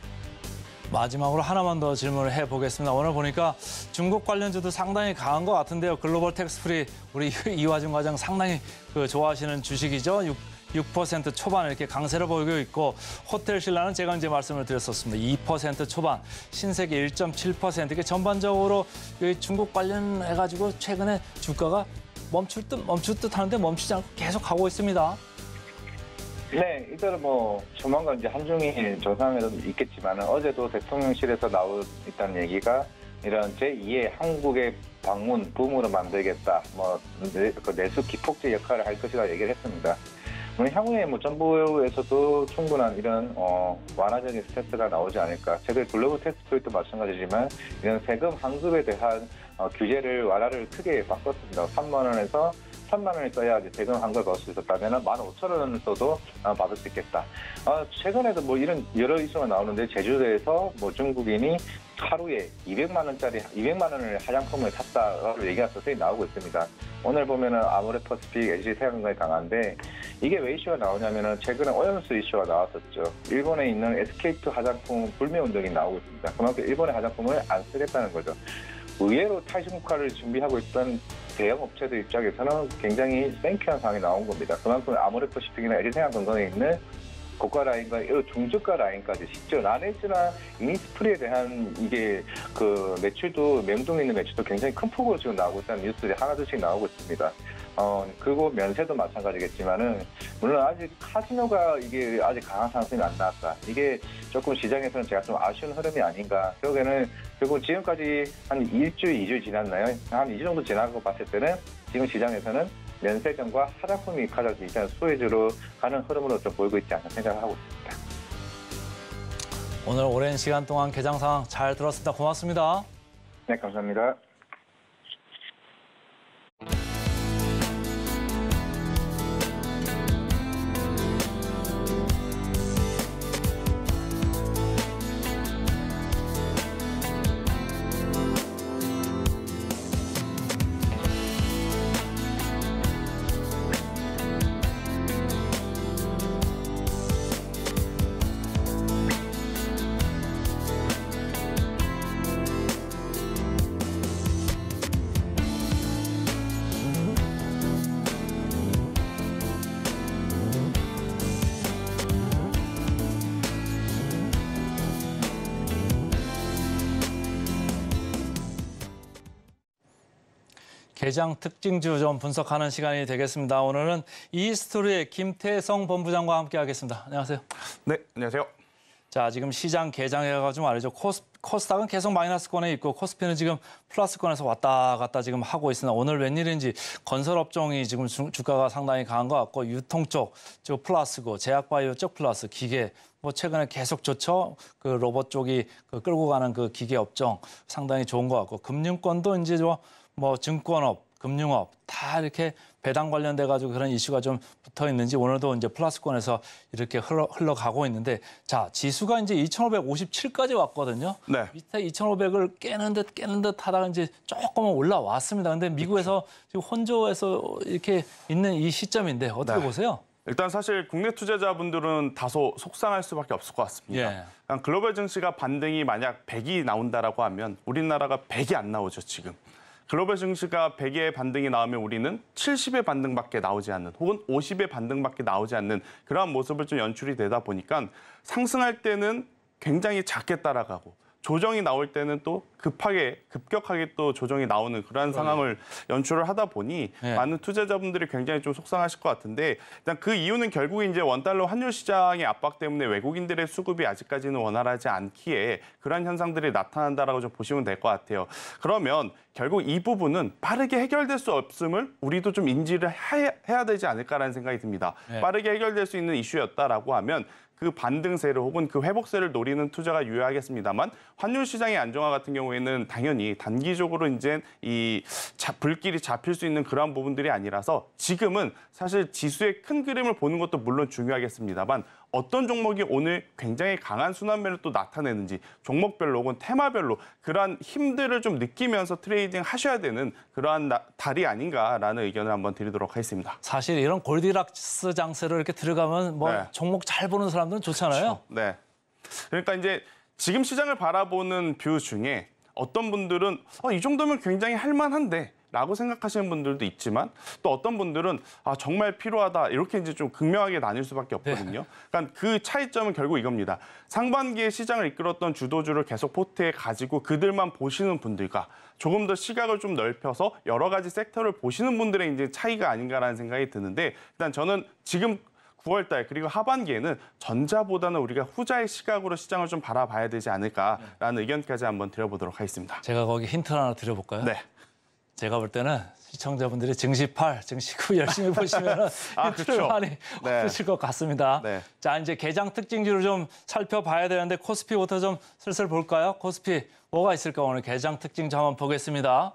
마지막으로 하나만 더 질문을 해보겠습니다. 오늘 보니까 중국 관련주도 상당히 강한 것 같은데요. 글로벌 텍스프리 우리 이화준 과장 상당히 그 좋아하시는 주식이죠. 육 퍼센트 초반 이렇게 강세를 보이고 있고, 호텔 신라는 제가 이제 말씀을 드렸었습니다. 이 퍼센트 초반, 신세계 일 점 칠 퍼센트. 이게 전반적으로 중국 관련해가지고 최근에 주가가 멈출 듯 멈출 듯 하는데 멈추지 않고 계속 가고 있습니다. 네, 이대로 뭐 조만간 이제 한중일 정상회담도 있겠지만 어제도 대통령실에서 나오 있다는 얘기가 이런 제이의 한국의 방문 붐으로 만들겠다, 뭐 내, 그 내수 기폭제 역할을 할 것이라 얘기를 했습니다. 물론 향후에 뭐 정부에서도 충분한 이런 어, 완화적인 스탠스가 나오지 않을까. 최근 글로벌 텍스프리도 마찬가지지만 이런 세금 환급에 대한 어, 규제를 완화를 크게 바꿨습니다. 삼만 원에서 삼만 원을 써야 이제 세금 환급을 받을 수 있었다면 만 오천 원을 써도 어, 받을 수 있겠다. 어, 최근에도 뭐 이런 여러 이슈가 나오는데, 제주도에서 뭐 중국인이 하루에 이백만 원짜리 이백만 원을 화장품을 샀다고 얘기가 서서히 나오고 있습니다. 오늘 보면은 아모레퍼시픽, 엘지태양광이 강한데, 이게 왜 이슈가 나오냐면은 최근에 오염수 이슈가 나왔었죠. 일본에 있는 에스케이투 화장품 불매 운동이 나오고 있습니다. 그만큼 일본의 화장품을 안 쓰겠다는 거죠. 의외로 탈중국화를 준비하고 있던 대형 업체들 입장에서는 굉장히 생큐한 상황이 나온 겁니다. 그만큼 아모레퍼시픽이나 엘지태양광에 있는 고가 라인과 중저가 라인까지 심지어 라네즈나 이니스프리에 대한 이게 그 매출도, 명동에 있는 매출도 굉장히 큰 폭으로 지금 나오고 있다는 뉴스들이 하나둘씩 나오고 있습니다. 어, 그리고 면세도 마찬가지겠지만은, 물론 아직 카지노가 이게 아직 강한 상승이 안 나왔다. 이게 조금 시장에서는 제가 좀 아쉬운 흐름이 아닌가. 결국에는, 결국 지금까지 한 일주일, 이주일 지났나요? 한 이 주 정도 지나고 봤을 때는 지금 시장에서는 면세점과 화장품이 가장 일단 수혜주로 가는 흐름으로 좀 보이고 있지 않나 생각을 하고 있습니다. 오늘 오랜 시간 동안 개장 상황 잘 들었습니다. 고맙습니다. 네, 감사합니다. 개장 특징주 좀 분석하는 시간이 되겠습니다. 오늘은 이스토리의 김태성 본부장과 함께하겠습니다. 안녕하세요. 네, 안녕하세요. 자, 지금 시장 개장해가지고 말이죠. 코스, 코스닥은 계속 마이너스권에 있고 코스피는 지금 플러스권에서 왔다 갔다 지금 하고 있으나, 오늘 웬일인지 건설업종이 지금 주, 주가가 상당히 강한 것 같고, 유통 쪽 저 플러스고, 제약바이오 쪽 플러스, 기계 뭐 최근에 계속 좋죠. 그 로봇 쪽이 그 끌고 가는 그 기계 업종 상당히 좋은 것 같고, 금융권도 이제 뭐, 뭐 증권업, 금융업 다 이렇게 배당 관련돼 가지고 그런 이슈가 좀 붙어 있는지 오늘도 이제 플러스권에서 이렇게 흘러, 흘러가고 있는데, 자, 지수가 이제 이천오백오십칠까지 왔거든요. 네. 밑에 이천오백을 깨는 듯 깨는 듯 하다가 이제 조금은 올라왔습니다. 근데 미국에서 지금 혼조해서 이렇게 있는 이 시점인데 어떻게 네. 보세요? 일단 사실 국내 투자자분들은 다소 속상할 수밖에 없을 것 같습니다. 예. 그냥 글로벌 증시가 반등이 만약 백이 나온다라고 하면 우리나라가 백이 안 나오죠, 지금. 글로벌 증시가 백의 반등이 나오면 우리는 칠십의 반등밖에 나오지 않는 혹은 오십의 반등밖에 나오지 않는 그러한 모습을 좀 연출이 되다 보니까 상승할 때는 굉장히 작게 따라가고 조정이 나올 때는 또 급하게 급격하게 또 조정이 나오는 그러한 상황을 연출을 하다 보니 네. 많은 투자자분들이 굉장히 좀 속상하실 것 같은데 일단 그 이유는 결국 이제 원달러 환율 시장의 압박 때문에 외국인들의 수급이 아직까지는 원활하지 않기에 그러한 현상들이 나타난다라고 좀 보시면 될 것 같아요. 그러면 결국 이 부분은 빠르게 해결될 수 없음을 우리도 좀 인지를 해, 해야 되지 않을까라는 생각이 듭니다. 네. 빠르게 해결될 수 있는 이슈였다라고 하면 그 반등세를 혹은 그 회복세를 노리는 투자가 유효하겠습니다만 환율 시장의 안정화 같은 경우에는 당연히 단기적으로 이제 이 자, 불길이 잡힐 수 있는 그러한 부분들이 아니라서 지금은 사실 지수의 큰 그림을 보는 것도 물론 중요하겠습니다만 어떤 종목이 오늘 굉장히 강한 순환매를 또 나타내는지 종목별로 혹은 테마별로 그러한 힘들을 좀 느끼면서 트레이딩 하셔야 되는 그러한 나, 달이 아닌가라는 의견을 한번 드리도록 하겠습니다. 사실 이런 골디락스 장세로 이렇게 들어가면 뭐 네. 종목 잘 보는 사람들은 좋잖아요. 네. 그러니까 이제 지금 시장을 바라보는 뷰 중에 어떤 분들은 어, 이 정도면 굉장히 할만한데 라고 생각하시는 분들도 있지만 또 어떤 분들은 아 정말 필요하다 이렇게 이제 좀 극명하게 나뉠 수밖에 없거든요. 그러니까 그 차이점은 결국 이겁니다. 상반기에 시장을 이끌었던 주도주를 계속 포트에 가지고 그들만 보시는 분들과 조금 더 시각을 좀 넓혀서 여러 가지 섹터를 보시는 분들의 이제 차이가 아닌가라는 생각이 드는데 일단 저는 지금 구월 달 그리고 하반기에는 전자보다는 우리가 후자의 시각으로 시장을 좀 바라봐야 되지 않을까라는 의견까지 한번 드려보도록 하겠습니다. 제가 거기 힌트 하나 드려볼까요? 네. 제가 볼 때는 시청자분들이 증시 팔, 증시 구 열심히 보시면 아, 힌트를 그렇죠. 많이 네. 얻으실 것 같습니다. 네. 자, 이제 개장 특징주를 좀 살펴봐야 되는데 코스피부터 좀 슬슬 볼까요? 코스피 뭐가 있을까? 오늘 개장 특징주 한번 보겠습니다.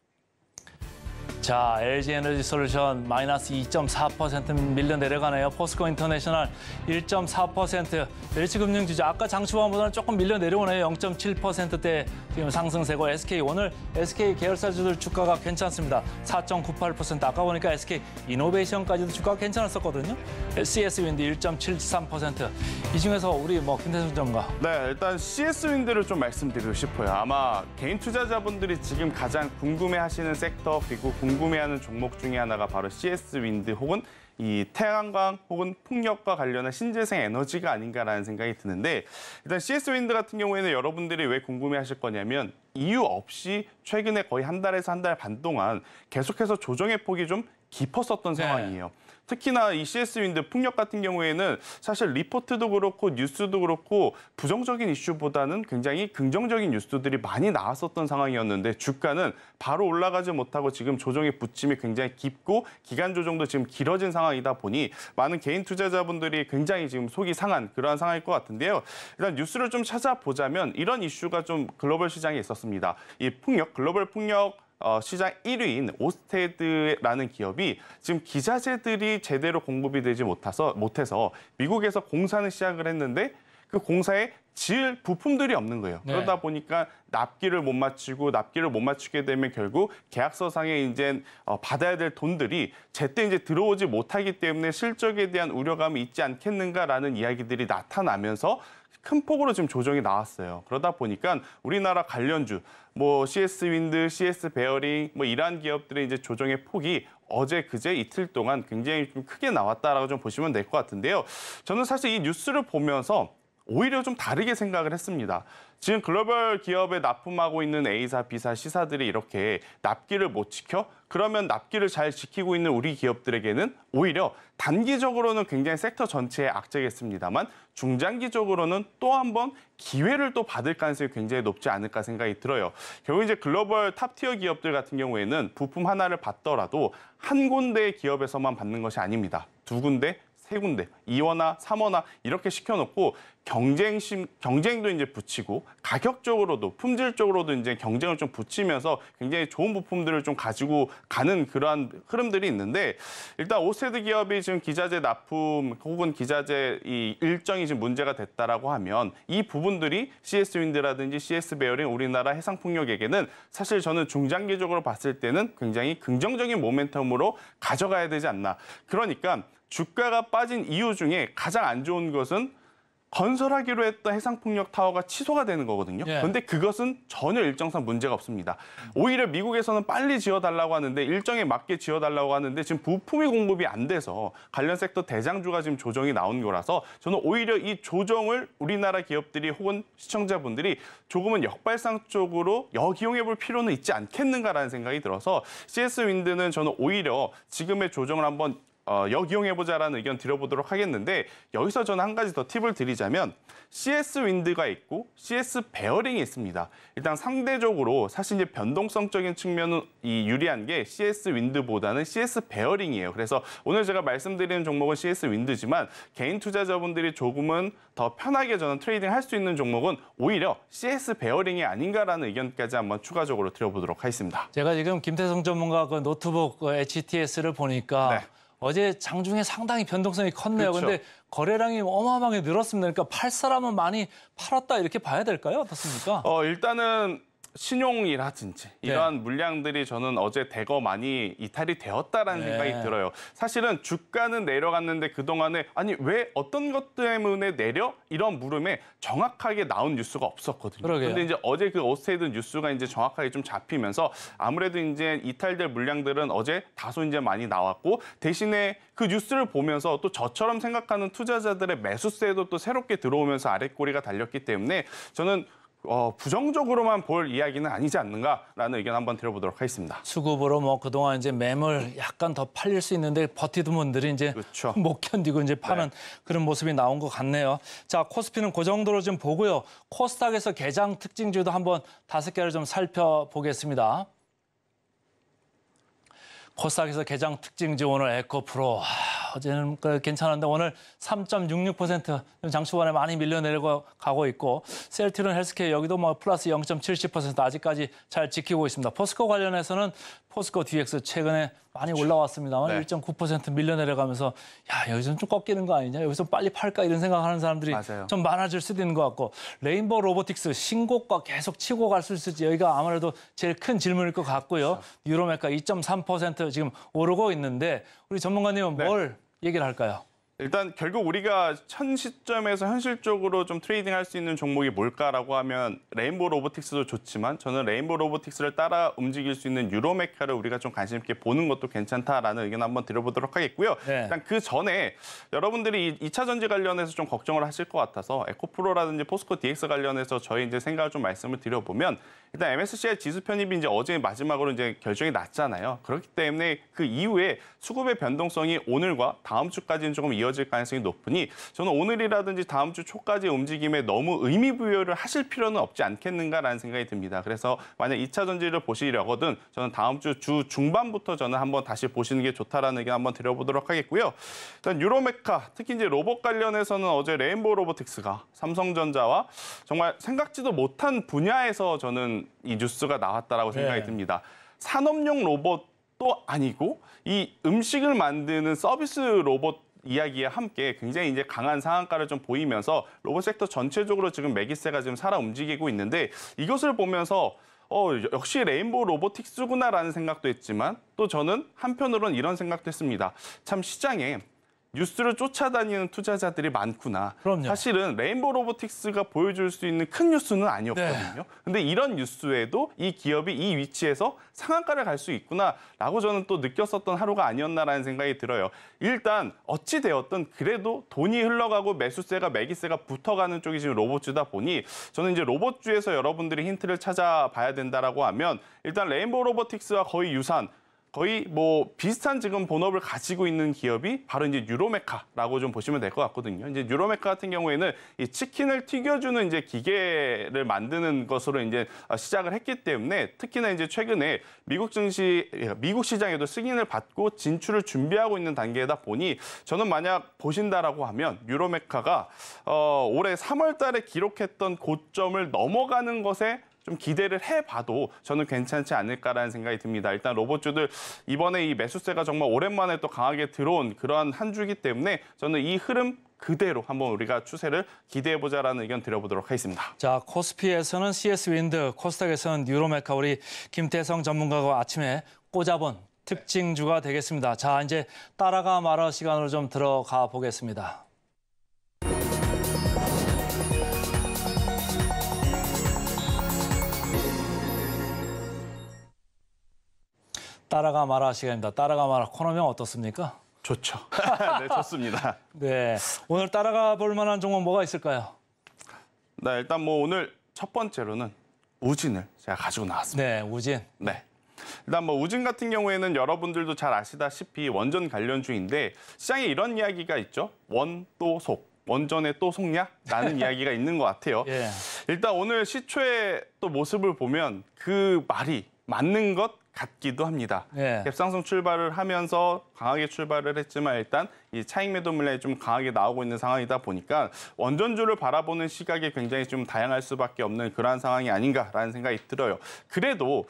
자, 엘지에너지솔루션 마이너스 이 점 사 퍼센트 밀려 내려가네요. 포스코 인터내셔널 일 점 사 퍼센트. 멸치금융주주 아까 장시황보다는 조금 밀려 내려오네요. 영 점 칠 퍼센트대 지금 상승세고 에스케이 오늘 에스케이 계열사주들 주가가 괜찮습니다. 사 점 구팔 퍼센트. 아까 보니까 에스케이 이노베이션까지도 주가가 괜찮았었거든요. 씨에스윈드 일 점 칠삼 퍼센트. 이 중에서 우리 뭐 김태준 전문가. 네, 일단 씨에스윈드를 좀 말씀드리고 싶어요. 아마 개인 투자자분들이 지금 가장 궁금해하시는 섹터 그리고 궁금해하는 종목 중에 하나가 바로 씨에스윈드 혹은 이 태양광 혹은 풍력과 관련한 신재생 에너지가 아닌가라는 생각이 드는데 일단 씨에스윈드 같은 경우에는 여러분들이 왜 궁금해하실 거냐면 이유 없이 최근에 거의 한 달에서 한 달 반 동안 계속해서 조정의 폭이 좀 깊었었던 네. 상황이에요. 특히나 이 씨에스윈드 풍력 같은 경우에는 사실 리포트도 그렇고 뉴스도 그렇고 부정적인 이슈보다는 굉장히 긍정적인 뉴스들이 많이 나왔었던 상황이었는데 주가는 바로 올라가지 못하고 지금 조정의 부침이 굉장히 깊고 기간 조정도 지금 길어진 상황이다 보니 많은 개인 투자자분들이 굉장히 지금 속이 상한 그러한 상황일 것 같은데요. 일단 뉴스를 좀 찾아보자면 이런 이슈가 좀 글로벌 시장에 있었습니다. 이 풍력, 글로벌 풍력 어, 시장 일 위인 오스테드라는 기업이 지금 기자재들이 제대로 공급이 되지 못해서, 못해서 미국에서 공사는 시작을 했는데 그 공사에 지을 부품들이 없는 거예요. 네. 그러다 보니까 납기를 못 맞추고 납기를 못 맞추게 되면 결국 계약서상에 이제 어, 받아야 될 돈들이 제때 이제 들어오지 못하기 때문에 실적에 대한 우려감이 있지 않겠는가라는 이야기들이 나타나면서 큰 폭으로 지금 조정이 나왔어요. 그러다 보니까 우리나라 관련주, 뭐 씨에스윈드, 씨에스베어링, 뭐 이러한 기업들의 이제 조정의 폭이 어제 그제 이틀 동안 굉장히 좀 크게 나왔다라고 좀 보시면 될 것 같은데요. 저는 사실 이 뉴스를 보면서 오히려 좀 다르게 생각을 했습니다. 지금 글로벌 기업에 납품하고 있는 A사, B사, C사들이 이렇게 납기를 못 지켜? 그러면 납기를 잘 지키고 있는 우리 기업들에게는 오히려 단기적으로는 굉장히 섹터 전체에 악재겠습니다만 중장기적으로는 또 한 번 기회를 또 받을 가능성이 굉장히 높지 않을까 생각이 들어요. 결국 이제 글로벌 탑티어 기업들 같은 경우에는 부품 하나를 받더라도 한 군데의 기업에서만 받는 것이 아닙니다. 두 군데, 세 군데, 이원화, 삼원화 이렇게 시켜놓고 경쟁심, 경쟁도 이제 붙이고 가격적으로도 품질적으로도 이제 경쟁을 좀 붙이면서 굉장히 좋은 부품들을 좀 가지고 가는 그러한 흐름들이 있는데 일단 오스테드 기업이 지금 기자재 납품 혹은 기자재 이 일정이 지금 문제가 됐다라고 하면 이 부분들이 씨에스윈드라든지 씨에스베어링 우리나라 해상풍력에게는 사실 저는 중장기적으로 봤을 때는 굉장히 긍정적인 모멘텀으로 가져가야 되지 않나. 그러니까 주가가 빠진 이유 중에 가장 안 좋은 것은 건설하기로 했던 해상풍력 타워가 취소가 되는 거거든요. 예. 그런데 그것은 전혀 일정상 문제가 없습니다. 오히려 미국에서는 빨리 지어달라고 하는데 일정에 맞게 지어달라고 하는데 지금 부품이 공급이 안 돼서 관련 섹터 대장주가 지금 조정이 나온 거라서 저는 오히려 이 조정을 우리나라 기업들이 혹은 시청자분들이 조금은 역발상 쪽으로 역이용해 볼 필요는 있지 않겠는가라는 생각이 들어서 씨에스윈드는 저는 오히려 지금의 조정을 한번 어, 역이용해보자라는 의견 드려보도록 하겠는데 여기서 저는 한 가지 더 팁을 드리자면 씨에스윈드가 있고 씨에스베어링이 있습니다. 일단 상대적으로 사실 이제 변동성적인 측면은 이 유리한 게 씨에스윈드보다는 씨에스베어링이에요. 그래서 오늘 제가 말씀드리는 종목은 씨에스윈드지만 개인 투자자분들이 조금은 더 편하게 저는 트레이딩 할 수 있는 종목은 오히려 씨에스베어링이 아닌가라는 의견까지 한번 추가적으로 드려보도록 하겠습니다. 제가 지금 김태성 전문가 그 노트북 그 에이치티에스를 보니까 네. 어제 장중에 상당히 변동성이 컸네요. 그렇죠. 근데 거래량이 어마어마하게 늘었습니다. 그러니까 팔 사람은 많이 팔았다 이렇게 봐야 될까요? 어떻습니까? 어, 일단은 신용이라든지 이러한 네. 물량들이 저는 어제 대거 많이 이탈이 되었다라는 네. 생각이 들어요. 사실은 주가는 내려갔는데 그동안에 아니 왜 어떤 것 때문에 내려? 이런 물음에 정확하게 나온 뉴스가 없었거든요. 그러게요. 근데 이제 어제 그 오스테이드 뉴스가 이제 정확하게 좀 잡히면서 아무래도 이제 이탈될 물량들은 어제 다소 이제 많이 나왔고 대신에 그 뉴스를 보면서 또 저처럼 생각하는 투자자들의 매수세도 또 새롭게 들어오면서 아랫꼬리가 달렸기 때문에 저는 어, 부정적으로만 볼 이야기는 아니지 않는가라는 의견 한번 드려보도록 하겠습니다. 수급으로 뭐 그동안 이제 매물 약간 더 팔릴 수 있는데 버티던 분들이 이제 그렇죠. 못 견디고 이제 파는 네. 그런 모습이 나온 것 같네요. 자, 코스피는 그 정도로 좀 보고요. 코스닥에서 개장 특징주도 한번 다섯 개를 좀 살펴보겠습니다. 코스닥에서 개장 특징주 오늘 에코프로. 하, 어제는 그 괜찮은데 오늘 삼 점 육육 퍼센트 장 초반에 많이 밀려내려고 가고 있고 셀트리온 헬스케어 여기도 뭐 플러스 영 점 칠칠 퍼센트 아직까지 잘 지키고 있습니다. 포스코 관련해서는 포스코 디엑스 최근에 많이 올라왔습니다만 네. 일 점 구 퍼센트 밀려내려가면서 야 여기서 좀 꺾이는 거 아니냐 여기서 빨리 팔까 이런 생각하는 사람들이 맞아요. 좀 많아질 수도 있는 것 같고 레인보우 로보틱스 신고가 계속 치고 갈 수 있을지 여기가 아무래도 제일 큰 질문일 것 같고요. 그렇죠. 유로메카 이 점 삼 퍼센트 지금 오르고 있는데 우리 전문가님은 네. 뭘 얘기를 할까요? 일단 결국 우리가 현 시점에서 현실적으로 좀 트레이딩 할 수 있는 종목이 뭘까라고 하면 레인보우 로보틱스도 좋지만 저는 레인보우 로보틱스를 따라 움직일 수 있는 유로메카를 우리가 좀 관심 있게 보는 것도 괜찮다라는 의견 한번 드려보도록 하겠고요. 네. 일단 그 전에 여러분들이 이 차 전지 관련해서 좀 걱정을 하실 것 같아서 에코프로라든지 포스코 디엑스 관련해서 저희 이제 생각을 좀 말씀을 드려보면 일단 엠에스시아이 지수 편입이 이제 어제 마지막으로 이제 결정이 났잖아요. 그렇기 때문에 그 이후에 수급의 변동성이 오늘과 다음 주까지는 조금 이어질 가능성이 높으니 저는 오늘이라든지 다음 주 초까지 움직임에 너무 의미 부여를 하실 필요는 없지 않겠는가라는 생각이 듭니다. 그래서 만약 이 차 전지를 보시려거든 저는 다음 주 주 중반부터 저는 한번 다시 보시는 게 좋다라는 의견 한번 드려보도록 하겠고요. 일단 유로메카 특히 이제 로봇 관련해서는 어제 레인보우 로보틱스가 삼성전자와 정말 생각지도 못한 분야에서 저는 이 뉴스가 나왔다라고 생각이 네. 듭니다. 산업용 로봇도 아니고 이 음식을 만드는 서비스 로봇 이야기와 함께 굉장히 이제 강한 상한가를 좀 보이면서 로봇 섹터 전체적으로 지금 매기세가 지금 살아 움직이고 있는데 이것을 보면서 어, 역시 레인보우 로보틱스구나라는 생각도 했지만 또 저는 한편으로는 이런 생각도 했습니다. 참 시장에 뉴스를 쫓아다니는 투자자들이 많구나. 그럼요. 사실은 레인보우 로보틱스가 보여줄 수 있는 큰 뉴스는 아니었거든요. 네. 근데 이런 뉴스에도 이 기업이 이 위치에서 상한가를 갈 수 있구나라고 저는 또 느꼈었던 하루가 아니었나라는 생각이 들어요. 일단 어찌 되었든 그래도 돈이 흘러가고 매수세가 매기세가 붙어가는 쪽이 지금 로봇주다 보니 저는 이제 로봇주에서 여러분들이 힌트를 찾아봐야 된다라고 하면 일단 레인보우 로보틱스와 거의 유사한 거의 뭐 비슷한 지금 본업을 가지고 있는 기업이 바로 이제 유로메카라고 좀 보시면 될 것 같거든요. 이제 유로메카 같은 경우에는 이 치킨을 튀겨주는 이제 기계를 만드는 것으로 이제 시작을 했기 때문에 특히나 이제 최근에 미국 증시, 미국 시장에도 승인을 받고 진출을 준비하고 있는 단계다 보니 저는 만약 보신다라고 하면 유로메카가 어, 올해 삼월 달에 기록했던 고점을 넘어가는 것에 좀 기대를 해봐도 저는 괜찮지 않을까라는 생각이 듭니다. 일단 로봇주들 이번에 이 매수세가 정말 오랜만에 또 강하게 들어온 그러한 한 주기 때문에 저는 이 흐름 그대로 한번 우리가 추세를 기대해보자라는 의견 드려보도록 하겠습니다. 자, 코스피에서는 씨에스윈드, 코스닥에서는 유로메카 우리 김태성 전문가가 아침에 꽂아본 특징주가 되겠습니다. 자, 이제 따라가 말아 시간으로 좀 들어가 보겠습니다. 따라가 마라 시간입니다. 따라가 마라 코너명 어떻습니까? 좋죠. 네, 좋습니다. 네, 오늘 따라가 볼 만한 종목 뭐가 있을까요? 네, 일단 뭐 오늘 첫 번째로는 우진을 제가 가지고 나왔습니다. 네, 우진. 네. 일단 뭐 우진 같은 경우에는 여러분들도 잘 아시다시피 원전 관련주인데 시장에 이런 이야기가 있죠. 원 또 속. 원전에 또 속냐? 라는 이야기가 있는 것 같아요. 예. 일단 오늘 시초의 또 모습을 보면 그 말이 맞는 것 같기도 합니다. 예. 갭상승 출발을 하면서 강하게 출발을 했지만 일단 이 차익 매도 물량이 좀 강하게 나오고 있는 상황이다 보니까 원전주를 바라보는 시각이 굉장히 좀 다양할 수밖에 없는 그러한 상황이 아닌가라는 생각이 들어요. 그래도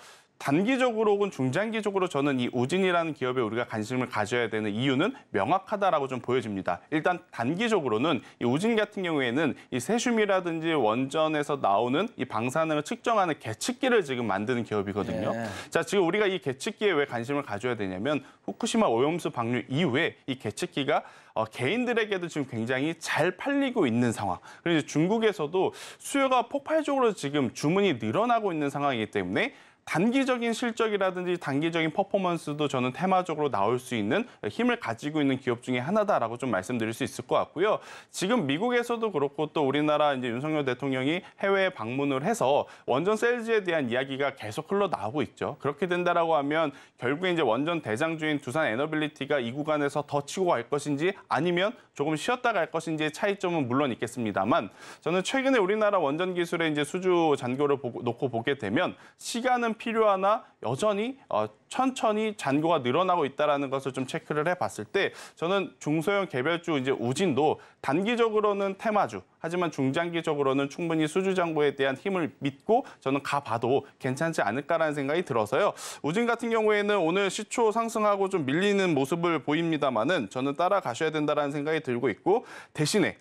단기적으로 혹은 중장기적으로 저는 이 우진이라는 기업에 우리가 관심을 가져야 되는 이유는 명확하다라고 좀 보여집니다. 일단 단기적으로는 이 우진 같은 경우에는 이 세슘이라든지 원전에서 나오는 이 방사능을 측정하는 계측기를 지금 만드는 기업이거든요. 예. 자, 지금 우리가 이 계측기에 왜 관심을 가져야 되냐면 후쿠시마 오염수 방류 이후에 이 계측기가 어, 개인들에게도 지금 굉장히 잘 팔리고 있는 상황. 그리고 이제 중국에서도 수요가 폭발적으로 지금 주문이 늘어나고 있는 상황이기 때문에 단기적인 실적이라든지 단기적인 퍼포먼스도 저는 테마적으로 나올 수 있는 힘을 가지고 있는 기업 중에 하나다라고 좀 말씀드릴 수 있을 것 같고요. 지금 미국에서도 그렇고 또 우리나라 이제 윤석열 대통령이 해외에 방문을 해서 원전 셀즈에 대한 이야기가 계속 흘러나오고 있죠. 그렇게 된다라고 하면 결국에 이제 원전 대장주인 두산 에너빌리티가 이 구간에서 더 치고 갈 것인지 아니면 조금 쉬었다 갈 것인지의 차이점은 물론 있겠습니다만 저는 최근에 우리나라 원전 기술의 이제 수주 잔고를 보고, 놓고 보게 되면 시간은 필요하나 여전히 어, 천천히 잔고가 늘어나고 있다는 것을 좀 체크를 해봤을 때 저는 중소형 개별주 이제 우진도 단기적으로는 테마주 하지만 중장기적으로는 충분히 수주 잔고에 대한 힘을 믿고 저는 가봐도 괜찮지 않을까라는 생각이 들어서요. 우진 같은 경우에는 오늘 시초 상승하고 좀 밀리는 모습을 보입니다만은 저는 따라가셔야 된다는 생각이 들고 있고 대신에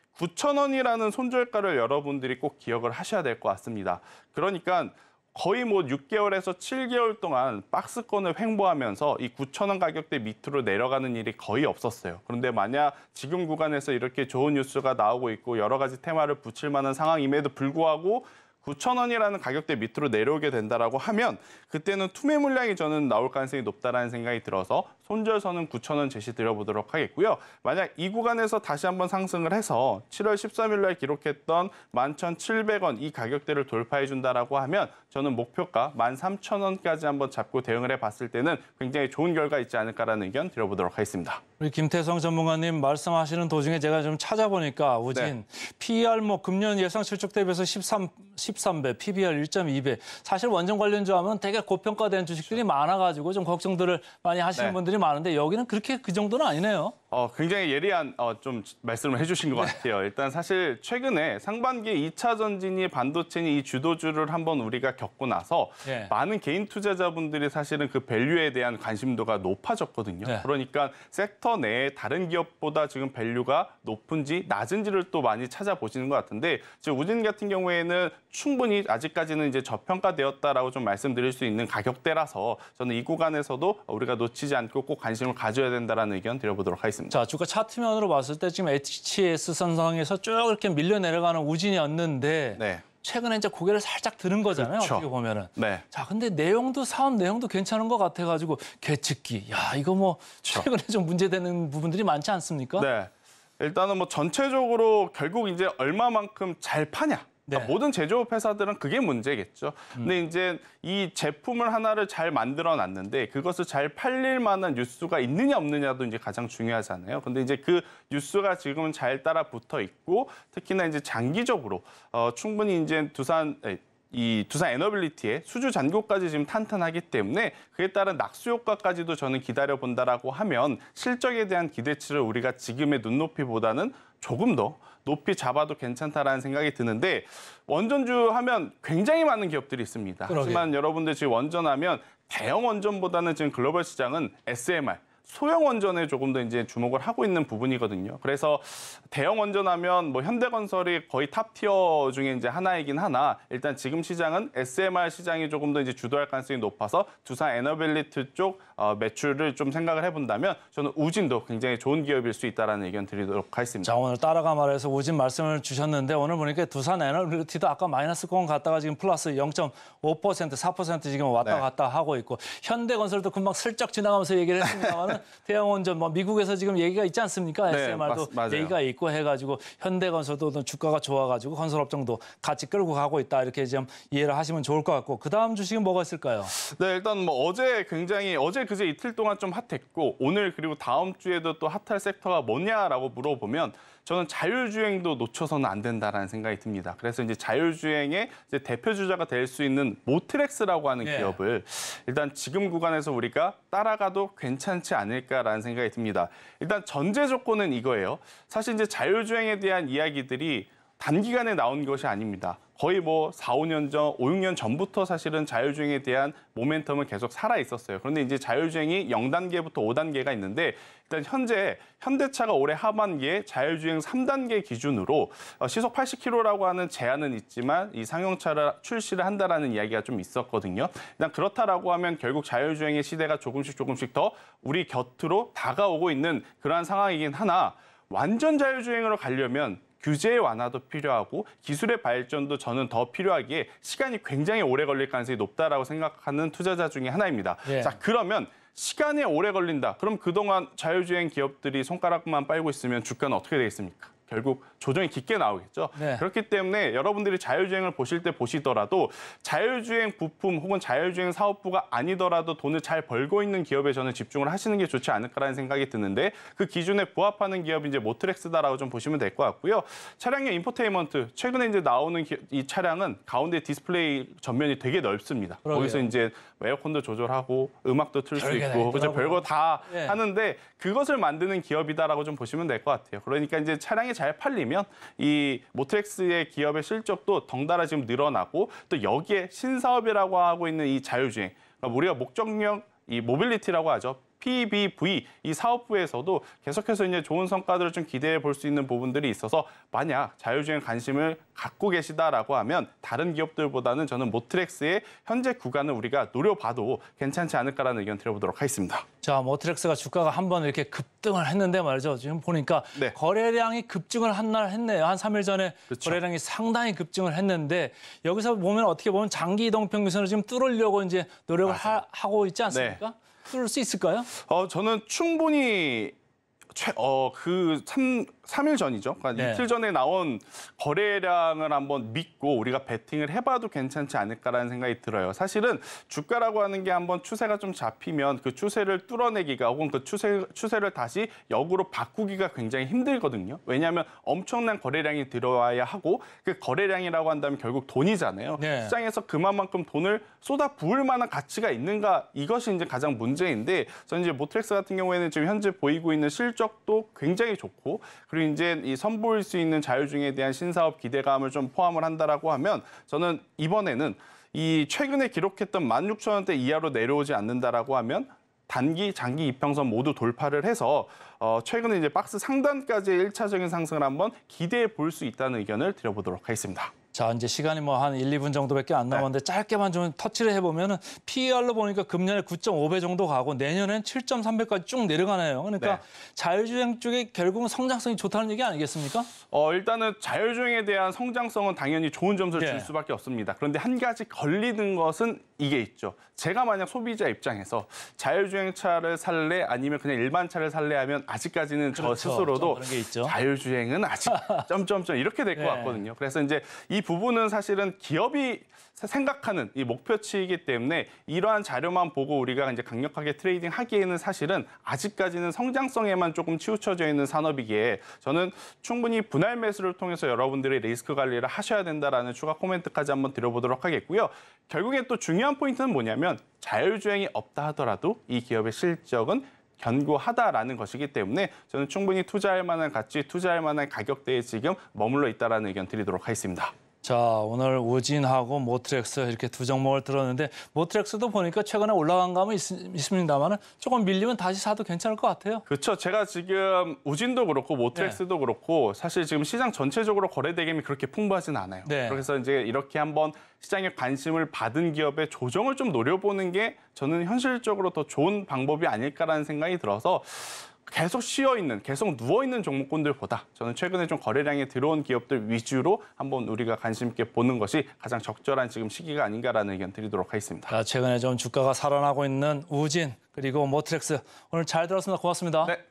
구천 원이라는 손절가를 여러분들이 꼭 기억을 하셔야 될 것 같습니다. 그러니까 거의 뭐 육 개월에서 칠 개월 동안 박스권을 횡보하면서 이 구천 원 가격대 밑으로 내려가는 일이 거의 없었어요. 그런데 만약 지금 구간에서 이렇게 좋은 뉴스가 나오고 있고 여러 가지 테마를 붙일 만한 상황임에도 불구하고 구천 원이라는 가격대 밑으로 내려오게 된다라고 하면 그때는 투매 물량이 저는 나올 가능성이 높다라는 생각이 들어서 손절선은 구천 원 제시 드려보도록 하겠고요. 만약 이 구간에서 다시 한번 상승을 해서 칠월 십삼일 날 기록했던 만 천칠백 원 이 가격대를 돌파해 준다라고 하면 저는 목표가 만 삼천 원까지 한번 잡고 대응을 해봤을 때는 굉장히 좋은 결과 있지 않을까라는 의견 드려보도록 하겠습니다. 우리 김태성 전문가님 말씀하시는 도중에 제가 좀 찾아보니까 우진 네. 피이알 뭐 금년 예상 실적 대비해서 십삼, 십삼 배, 피비알 일 점 이 배. 사실 원전 관련주 하면 되게 고평가된 주식들이 많아가지고 좀 걱정들을 많이 하시는 네. 분들이 많은데 여기는 그렇게 그 정도는 아니네요. 어, 굉장히 예리한 어, 좀 말씀을 해주신 것 같아요. 일단 사실 최근에 상반기에 이 차 전진이 반도체니 이 주도주를 한번 우리가 겪고 나서 예. 많은 개인 투자자분들이 사실은 그 밸류에 대한 관심도가 높아졌거든요. 네. 그러니까 섹터 내에 다른 기업보다 지금 밸류가 높은지 낮은지를 또 많이 찾아보시는 것 같은데 지금 우진 같은 경우에는 충분히 아직까지는 이제 저평가되었다라고 좀 말씀드릴 수 있는 가격대라서 저는 이 구간에서도 우리가 놓치지 않고 꼭 관심을 가져야 된다라는 의견 드려보도록 하겠습니다. 자, 주가 차트면으로 봤을 때 지금 에이치에스 선상에서 쭉 이렇게 밀려 내려가는 우진이었는데 네. 최근에 이제 고개를 살짝 드는 거잖아요. 그렇죠. 어떻게 보면은. 네. 자, 근데 내용도 사업 내용도 괜찮은 것 같아가지고 계측기, 야 이거 뭐 최근에 좀 문제되는 부분들이 많지 않습니까? 네. 일단은 뭐 전체적으로 결국 이제 얼마만큼 잘 파냐. 네. 그러니까 모든 제조업 회사들은 그게 문제겠죠. 근데 이제 이 제품을 하나를 잘 만들어 놨는데 그것을 잘 팔릴 만한 뉴스가 있느냐 없느냐도 이제 가장 중요하잖아요. 근데 이제 그 뉴스가 지금은 잘 따라 붙어 있고 특히나 이제 장기적으로 어, 충분히 이제 두산 에, 이 두산 에너빌리티의 수주 잔고까지 지금 탄탄하기 때문에 그에 따른 낙수 효과까지도 저는 기다려 본다라고 하면 실적에 대한 기대치를 우리가 지금의 눈높이보다는 조금 더 높이 잡아도 괜찮다라는 생각이 드는데 원전주 하면 굉장히 많은 기업들이 있습니다. 그러게요. 하지만 여러분들 지금 원전하면 대형 원전보다는 지금 글로벌 시장은 에스엠알 소형 원전에 조금 더 이제 주목을 하고 있는 부분이거든요. 그래서 대형 원전하면 뭐 현대건설이 거의 탑티어 중에 이제 하나이긴 하나 일단 지금 시장은 에스엠알 시장이 조금 더 이제 주도할 가능성이 높아서 두산 에너빌리티 쪽 어, 매출을 좀 생각을 해본다면 저는 우진도 굉장히 좋은 기업일 수 있다라는 의견 드리도록 하겠습니다. 자, 오늘 따라가 말해서 우진 말씀을 주셨는데 오늘 보니까 두산 에너빌리티도 아까 마이너스 공 갔다가 지금 플러스 영 점 오 퍼센트, 사 퍼센트 지금 왔다 네. 갔다 하고 있고 현대건설도 금방 슬쩍 지나가면서 얘기를 했습니다만 대형 원전 뭐 미국에서 지금 얘기가 있지 않습니까? 네, 에스엠알도 맞, 맞아요. 얘기가 있고 해가지고 현대건설도 주가가 좋아가지고 건설업종도 같이 끌고 가고 있다 이렇게 좀 이해를 하시면 좋을 것 같고 그 다음 주식은 뭐가 있을까요? 네, 일단 뭐 어제 굉장히 어제 그제 이틀 동안 좀 핫했고 오늘 그리고 다음 주에도 또 핫할 섹터가 뭐냐라고 물어보면 저는 자율주행도 놓쳐서는 안 된다라는 생각이 듭니다. 그래서 이제 자율주행의 이제 대표 주자가 될 수 있는 모트렉스라고 하는 예. 기업을 일단 지금 구간에서 우리가 따라가도 괜찮지 않을까라는 생각이 듭니다. 일단 전제 조건은 이거예요. 사실 이제 자율주행에 대한 이야기들이 단기간에 나온 것이 아닙니다. 거의 뭐 사, 오 년 전, 오, 육 년 전부터 사실은 자율주행에 대한 모멘텀은 계속 살아 있었어요. 그런데 이제 자율주행이 영 단계부터 오 단계가 있는데 일단 현재 현대차가 올해 하반기에 자율주행 삼 단계 기준으로 시속 팔십 킬로미터라고 하는 제한은 있지만 이 상용차를 출시를 한다라는 이야기가 좀 있었거든요. 일단 그렇다라고 하면 결국 자율주행의 시대가 조금씩 조금씩 더 우리 곁으로 다가오고 있는 그러한 상황이긴 하나 완전 자율주행으로 가려면 규제의 완화도 필요하고 기술의 발전도 저는 더 필요하기에 시간이 굉장히 오래 걸릴 가능성이 높다라고 생각하는 투자자 중에 하나입니다. 예. 자, 그러면 시간이 오래 걸린다. 그럼 그동안 자율주행 기업들이 손가락만 빨고 있으면 주가는 어떻게 되겠습니까? 결국 조정이 깊게 나오겠죠. 네. 그렇기 때문에 여러분들이 자율주행을 보실 때 보시더라도 자율주행 부품 혹은 자율주행 사업부가 아니더라도 돈을 잘 벌고 있는 기업에 저는 집중을 하시는 게 좋지 않을까라는 생각이 드는데 그 기준에 부합하는 기업이 이제 모트렉스다라고 좀 보시면 될 것 같고요. 차량의 인포테인먼트 최근에 이제 나오는 기, 이 차량은 가운데 디스플레이 전면이 되게 넓습니다. 그러게요. 거기서 이제 에어컨도 조절하고 음악도 틀 수 별게 다 있고 그죠? 있더라고요. 별거 다 예. 하는데 그것을 만드는 기업이다라고 좀 보시면 될 것 같아요. 그러니까 이제 차량이 잘 팔리면 이 모트렉스의 기업의 실적도 덩달아 지금 늘어나고 또 여기에 신사업이라고 하고 있는 이 자율주행 그러니까 우리가 목적용 이 모빌리티라고 하죠. 피비브이 이 사업부에서도 계속해서 이제 좋은 성과들을 좀 기대해 볼 수 있는 부분들이 있어서 만약 자율주행 관심을 갖고 계시다라고 하면 다른 기업들보다는 저는 모트렉스의 현재 구간을 우리가 노려봐도 괜찮지 않을까라는 의견 드려보도록 하겠습니다. 자, 모트렉스가 주가가 한번 이렇게 급등을 했는데 말이죠. 지금 보니까 네. 거래량이 급증을 한 날 했네요. 한 삼 일 전에 그렇죠. 거래량이 상당히 급증을 했는데 여기서 보면 어떻게 보면 장기 이동 평균선을 지금 뚫으려고 이제 노력을 하, 하고 있지 않습니까? 네. 뚫을 수 있을까요? 어, 저는 충분히 최, 어, 그 삼, 삼 일 전이죠. 그러니까 네. 이틀 전에 나온 거래량을 한번 믿고 우리가 베팅을 해봐도 괜찮지 않을까라는 생각이 들어요. 사실은 주가라고 하는 게 한번 추세가 좀 잡히면 그 추세를 뚫어내기가 혹은 그 추세, 추세를 다시 역으로 바꾸기가 굉장히 힘들거든요. 왜냐하면 엄청난 거래량이 들어와야 하고 그 거래량이라고 한다면 결국 돈이잖아요. 네. 시장에서 그만큼 돈을 쏟아 부을 만한 가치가 있는가 이것이 이제 가장 문제인데 저는 이제 모트렉스 같은 경우에는 지금 현재 보이고 있는 실적도 굉장히 좋고 그리고 이제 이 선보일 수 있는 자율주행에 대한 신사업 기대감을 좀 포함을 한다라고 하면 저는 이번에는 이 최근에 기록했던 만 육천 원대 이하로 내려오지 않는다라고 하면 단기, 장기 이평선 모두 돌파를 해서 어, 최근에 이제 박스 상단까지의 일차적인 상승을 한번 기대해 볼 수 있다는 의견을 드려보도록 하겠습니다. 자, 이제 시간이 뭐 한 일, 이 분 정도밖에 안 남았는데 네. 짧게만 좀 터치를 해보면은 피이알로 보니까 금년에 구 점 오 배 정도 가고 내년엔 칠 점 삼 배까지 쭉 내려가네요. 그러니까 네. 자율주행 쪽에 결국은 성장성이 좋다는 얘기 아니겠습니까? 어, 일단은 자율주행에 대한 성장성은 당연히 좋은 점수를 예. 줄 수밖에 없습니다. 그런데 한 가지 걸리는 것은 이게 있죠. 제가 만약 소비자 입장에서 자율주행차를 살래 아니면 그냥 일반 차를 살래 하면 아직까지는 저 그렇죠. 스스로도 좀 그런 게 있죠. 자율주행은 아직 점점점 이렇게 될 것 네. 같거든요. 그래서 이제 이 부분은 사실은 기업이 생각하는 이 목표치이기 때문에 이러한 자료만 보고 우리가 이제 강력하게 트레이딩 하기에는 사실은 아직까지는 성장성에만 조금 치우쳐져 있는 산업이기에 저는 충분히 분할 매수를 통해서 여러분들의 리스크 관리를 하셔야 된다라는 추가 코멘트까지 한번 드려보도록 하겠고요. 결국에 또 중요한 포인트는 뭐냐면 자율주행이 없다 하더라도 이 기업의 실적은 견고하다라는 것이기 때문에 저는 충분히 투자할 만한 가치, 투자할 만한 가격대에 지금 머물러 있다라는 의견 드리도록 하겠습니다. 자, 오늘 우진하고 모트렉스 이렇게 두 종목을 들었는데 모트렉스도 보니까 최근에 올라간 감은 있, 있습니다만 조금 밀리면 다시 사도 괜찮을 것 같아요. 그렇죠. 제가 지금 우진도 그렇고 모트렉스도 네. 그렇고 사실 지금 시장 전체적으로 거래 대금이 그렇게 풍부하진 않아요. 네. 그래서 이제 이렇게 한번 시장에 관심을 받은 기업의 조정을 좀 노려보는 게 저는 현실적으로 더 좋은 방법이 아닐까라는 생각이 들어서 계속 쉬어있는, 계속 누워있는 종목군들보다 저는 최근에 좀 거래량이 들어온 기업들 위주로 한번 우리가 관심 있게 보는 것이 가장 적절한 지금 시기가 아닌가라는 의견 드리도록 하겠습니다. 자, 최근에 좀 주가가 살아나고 있는 우진 그리고 모트렉스 오늘 잘 들었습니다. 고맙습니다. 네.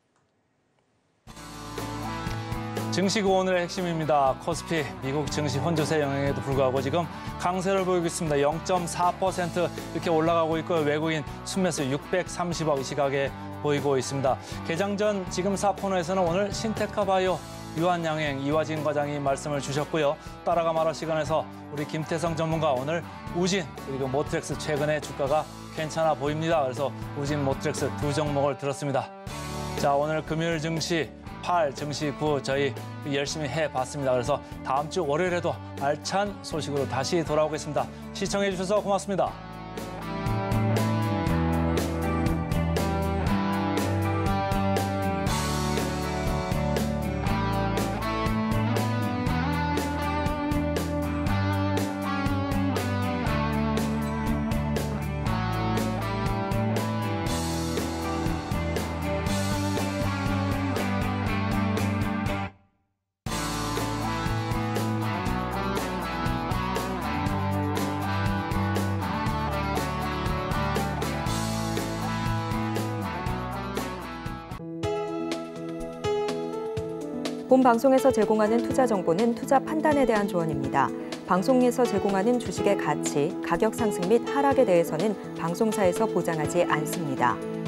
증시구 오늘의 핵심입니다. 코스피 미국 증시 혼조세 영향에도 불구하고 지금 강세를 보이고 있습니다. 영 점 사 퍼센트 이렇게 올라가고 있고요. 외국인 순매수 육백삼십억 이 시각에 보이고 있습니다. 개장 전 지금사 코너에서는 오늘 신테카 바이오 유한양행 이화진 과장이 말씀을 주셨고요. 따라가 말할 시간에서 우리 김태성 전문가 오늘 우진 그리고 모트렉스 최근에 주가가 괜찮아 보입니다. 그래서 우진, 모트렉스 두 종목을 들었습니다. 자, 오늘 금요일 증시 팔, 증시 구 저희 열심히 해봤습니다. 그래서 다음 주 월요일에도 알찬 소식으로 다시 돌아오겠습니다. 시청해 주셔서 고맙습니다. 본 방송에서 제공하는 투자 정보는 투자 판단에 대한 조언입니다. 방송에서 제공하는 주식의 가치, 가격 상승 및 하락에 대해서는 방송사에서 보장하지 않습니다.